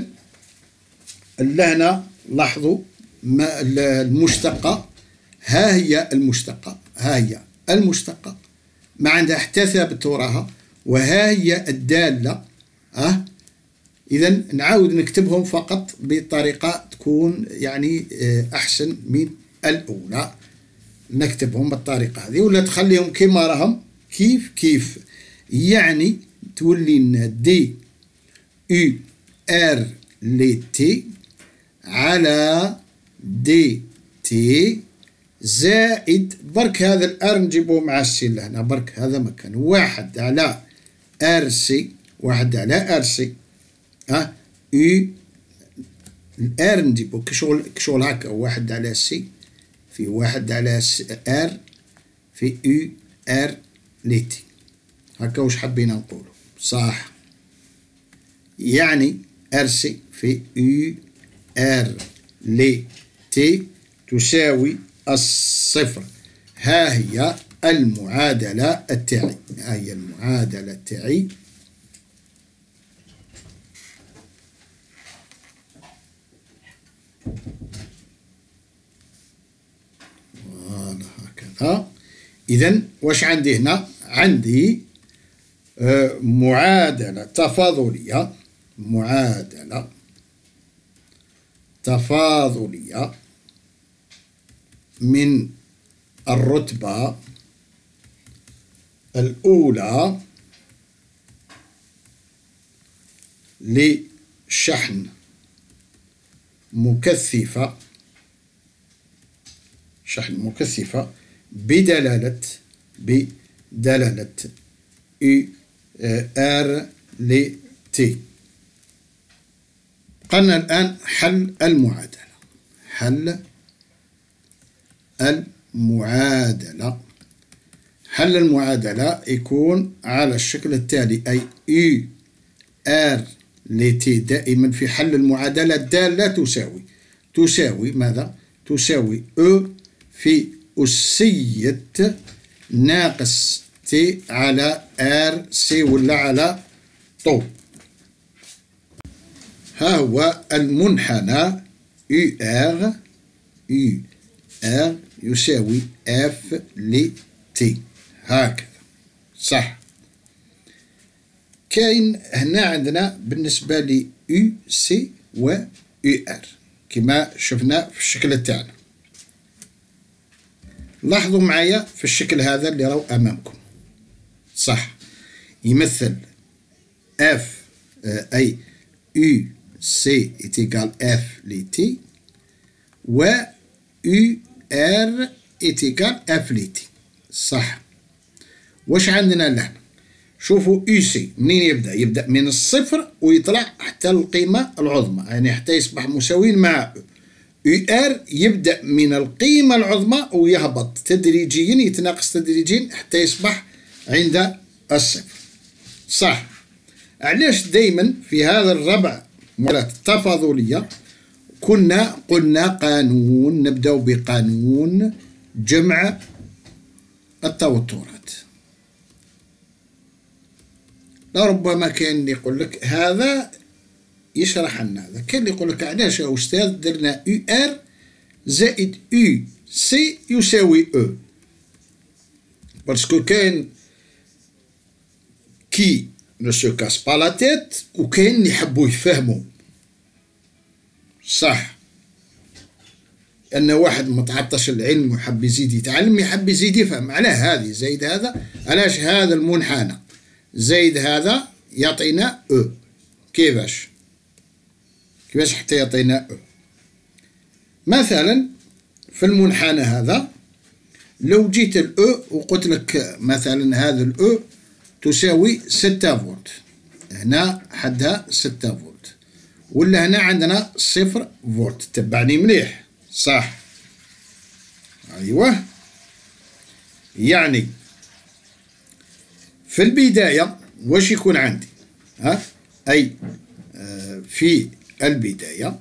لهنا لاحظوا ما المشتقة، ها هي المشتقة، ها هي المشتقة ما عندها حتى ثابت وراها، وها هي الدالة. أه إذا نعاود نكتبهم فقط بطريقة تكون يعني أحسن من الأولى، نكتبهم بالطريقة هذه ولا تخليهم كما راهم كيف كيف، يعني تولي لنا دي يو ار لي تي على دي تي زائد برك هذا الار نجيبوه مع السي لهنا، برك هذا مكان واحد على ار سي واحد على ار سي. ها يو الار نديبو كشغل كشغل هكا، واحد على سي في واحد على ار في يو ار لي تي. هكا واش حبينا نقولو صح؟ يعني ار سي في يو ار لي تي تساوي الصفر. ها هي المعادلة التاعي، ها هي المعادلة التاعي. فوالا هكذا. إذن واش عندي هنا؟ عندي آه معادلة تفاضلية، معادلة تفاضلية من الرتبة الأولى لشحن مكثفة، شحن مكثفة بدلالة بدلالة يو ار لي تي. قلنا الآن حل المعادلة، حل المعادلة. حل المعادلة يكون على الشكل التالي، أي يو ار لي تي دائما في حل المعادلة الدالة تساوي تساوي ماذا؟ تساوي أو في أسية ناقص تي على ار سي ولا على طو. ها هو المنحنى يو ار يو ار يساوي اف ل تي هكذا صح. كاين هنا عندنا بالنسبة ل يو سي و يو ار كما شفنا في الشكل تاعنا. لاحظوا معايا في الشكل هذا اللي راهو أمامكم صح، يمثل اف أي يو سي إتيكال اف ل تي و يو ار إتيكال اف ل تي صح. واش عندنا لهنا؟ شوفوا يو سي منين يبدأ؟ يبدأ من الصفر ويطلع حتى القيمة العظمى، يعني حتى يصبح مساوين مع أو. يو ار يبدأ من القيمة العظمى ويهبط تدريجيا، يتناقص تدريجيا حتى يصبح عند الصفر صح. علاش دايما في هذا الربع معادلات التفاضلية كنا قلنا قانون، نبدأ بقانون جمع التوترات. لربما كاين اللي يقول لك هذا يشرح لنا هذا، كاين اللي يقول لك علاش يا أستاذ درنا يو ار زائد يو سي يساوي او، باسكو كاين كي ne se casse pas la tête وكاين اللي يحبوا يفهموا صح. أن واحد متعطش العلم ويحب يزيد يتعلم، يحب يزيد يفهم على هذه زايد هذا، علاش هذا المنحنى زايد هذا يعطينا او. كيفاش كيفاش حتى يعطينا او؟ مثلا في المنحنى هذا لو جيت الاو وقلت لك مثلا هذا الاو تساوي ستة فولت، هنا حدها ستة فولت، ولا هنا عندنا صفر فولت. تبعني مليح صح؟ أيوه. يعني في البداية واش يكون عندي؟ ها أي آه في البداية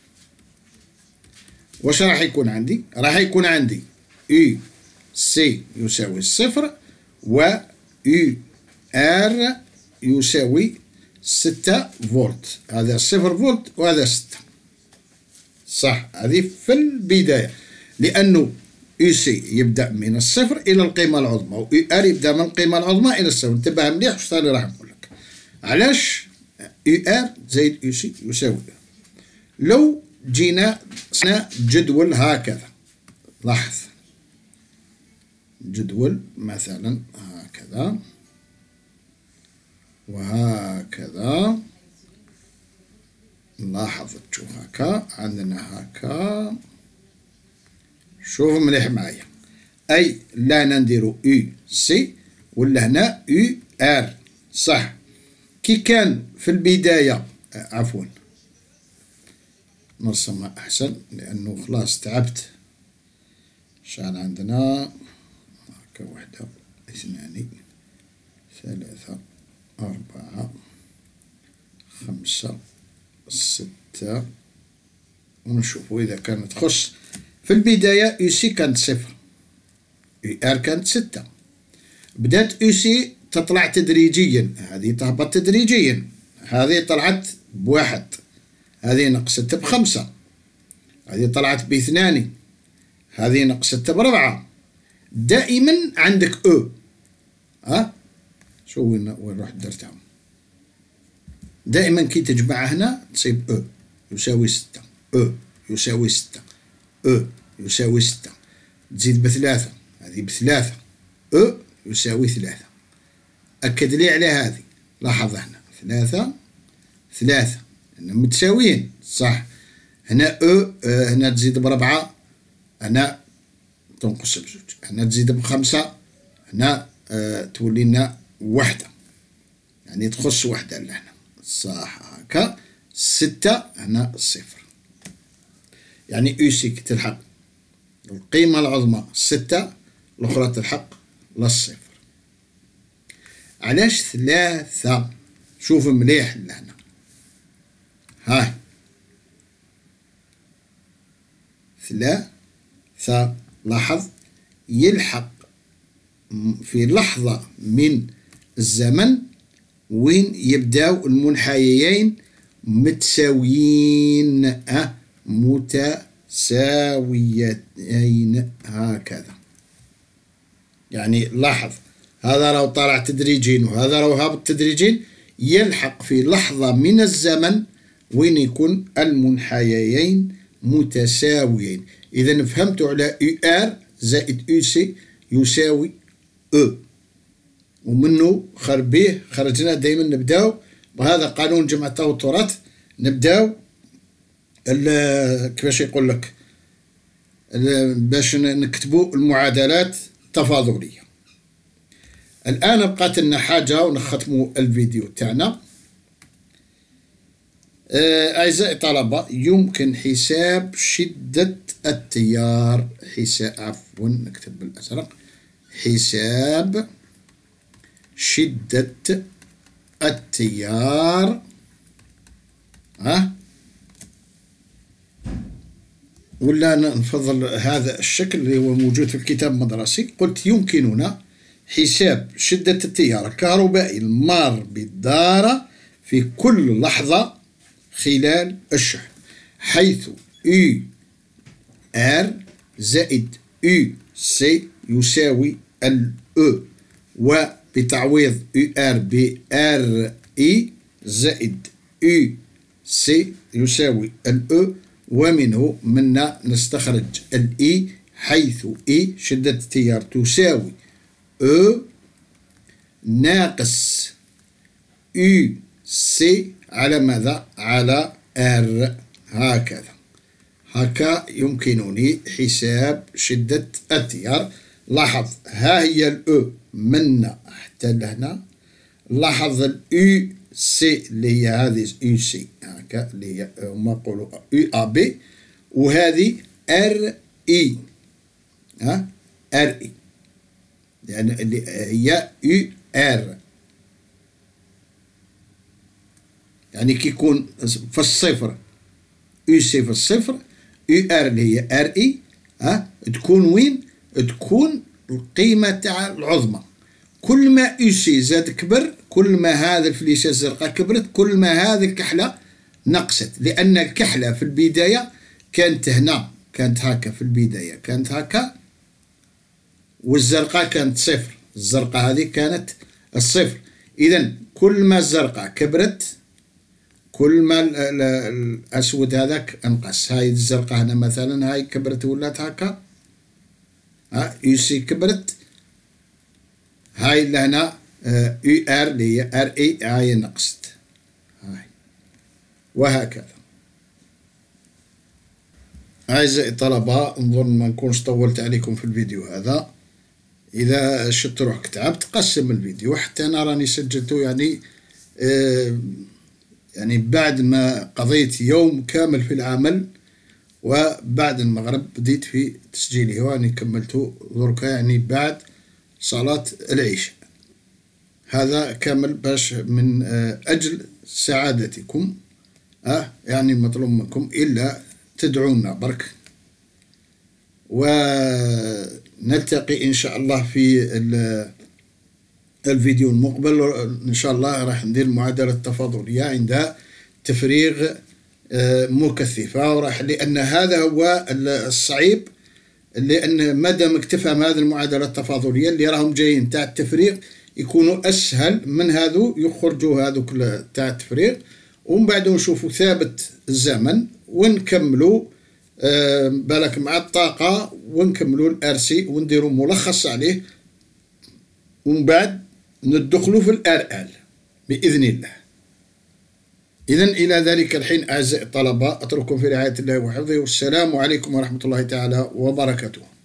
واش راح يكون عندي؟ راح يكون عندي يو سي يساوي الصفر و يو ار يساوي ستة فولت، هذا صفر فولت وهذا ستة صح. هذه في البداية، لأنه يو سي يبدأ من الصفر إلى القيمة العظمى و يو ار يبدأ من القيمة العظمى إلى الصفر. انتبه مليح واش ثاني راح نقول لك. علاش يو ار زائد يو سي يساوي؟ لو جينا جدول هكذا، لاحظ جدول مثلا هكذا وهكذا، نلاحظ تشوف هكا عندنا هكا، شوف مليح معايا. أي لا نديرو يو سي ولا هنا يو ار صح. كي كان في البداية، عفوا نرسمها أحسن لأنه خلاص تعبت. شحال عندنا؟ هاكا وحدة، اثنان، ثلاثة، أربعة، خمسة، ستة، ونشوفوا إذا كانت تخص. في البداية يو سي كانت صفر، يو ار كانت ستة. بدات يو سي تطلع تدريجيا، هذه تهبط تدريجيا، هذه طلعت بواحد، هذه نقصت بخمسة، هذه طلعت باثنان، هذه نقصت بربعة. دائما عندك او، ها شو وين وين رحت درتها؟ دائما كي تجمع هنا تصيب او يساوي ستة، او يساوي ستة، او يساوي ستة، تزيد بثلاثة، هذه بثلاثة، او يساوي ثلاثة. أكد لي على هذه، لاحظ هنا ثلاثة ثلاثة هنا متساويين صح. هنا او هنا تزيد بربعة، هنا تنقص بزوج، هنا تزيد بخمسة، هنا اه تولي لنا وحدة، يعني تخص وحدة لهنا صح. هكا ستة هنا صفر، يعني يو سي تلحق القيمة العظمى ستة، الأخرى تلحق للصفر. علاش ثلاثة؟ شوف مليح لهنا، هاي ثلاثة، لاحظ يلحق في لحظة من الزمن وين يبداو المنحيين متساويين، أه متساويتين هكذا. يعني لاحظ هذا لو طالع تدريجيا وهذا لو هابط تدريجيا، يلحق في لحظة من الزمن وين يكون المنحيين متساويين. إذا فهمتوا على يو ار زائد يو سي يساوي او، ومنه خربيه خرجنا دائما نبداو بهذا قانون جمع التوترات، نبداو كيفاش يقول لك باش نكتبوا المعادلات التفاضلية. الآن بقات لنا حاجة ونختموا الفيديو تاعنا. أعزائي الطلبة، يمكن حساب شدة التيار، حساب عفوا نكتب بالأزرق، حساب شدة التيار ها، ولا نفضل هذا الشكل اللي هو موجود في الكتاب المدرسي. قلت يمكننا حساب شدة التيار الكهربائي المار بالدارة في كل لحظة خلال الشحن، حيث يو ار زائد يو سي يساوي ال او، وبتعويض يو ار ب ار اي زائد يو سي يساوي ال او، ومنه منا نستخرج الاي، حيث اي شدة التيار تساوي او ناقص يو سي على ماذا؟ على ار. هكذا هكا يمكنني حساب شدة التيار. لاحظ ها هي الاو منا حتى لهنا، لاحظ اليو سي اللي هي هذه يو سي هكا اللي هي هما يقولوا يو ا بي، وهذه ار اي، ها ار اي يعني اللي هي يو ار، يعني كي يكون في الصفر يو سي في الصفر، يو ار اللي هي ار اي ها تكون وين؟ تكون القيمة تاع العظمى. كل ما يو سي زاد كبر، كل ما هذه الفليشة الزرقاء كبرت، كل ما هذه الكحلة نقصت، لأن الكحلة في البداية كانت هنا، كانت هكا في البداية كانت هكا، والزرقاء كانت صفر، الزرقاء هذه كانت الصفر. إذا كل ما الزرقاء كبرت كل ما الأسود هذاك انقص. هاي الزرقاء هنا مثلا هاي كبرت ولات هكا، ها يو سي كبرت، هاي لهنا يو ار اللي هي ار اي هاي نقصت، هاي وهكذا. أعزائي الطلبة، نظن ما نكونش طولت عليكم في الفيديو هذا. إذا شفت روحك تعبت قسم الفيديو، حتى أنا راني سجلته يعني يعني بعد ما قضيت يوم كامل في العمل، وبعد المغرب بديت في تسجيله، وأني كملته دركا يعني بعد صلاة العشاء. هذا كامل باش من أجل سعادتكم. أه يعني مطلوب منكم إلا تدعونا برك، ونلتقي إن شاء الله في الفيديو المقبل. إن شاء الله راح ندير المعادلة التفاضلية عند تفريغ مكثفة، وراح لأن هذا هو الصعيب، لأن مادامك تفهم هذه المعادلة التفاضلية اللي راهم جايين تاع التفريغ يكونوا أسهل من هذو، يخرجوا هذوك تاع التفريغ، ومن بعد نشوفوا ثابت الزمن ونكملوا آه بالك مع الطاقة، ونكملوا الأرسي ونديروا ملخص عليه، ومن بعد ندخلوا في الآر آل بإذن الله. إذن إلى ذلك الحين أعزائي الطلبة، أترككم في رعاية الله وحفظه، والسلام عليكم ورحمة الله تعالى وبركاته.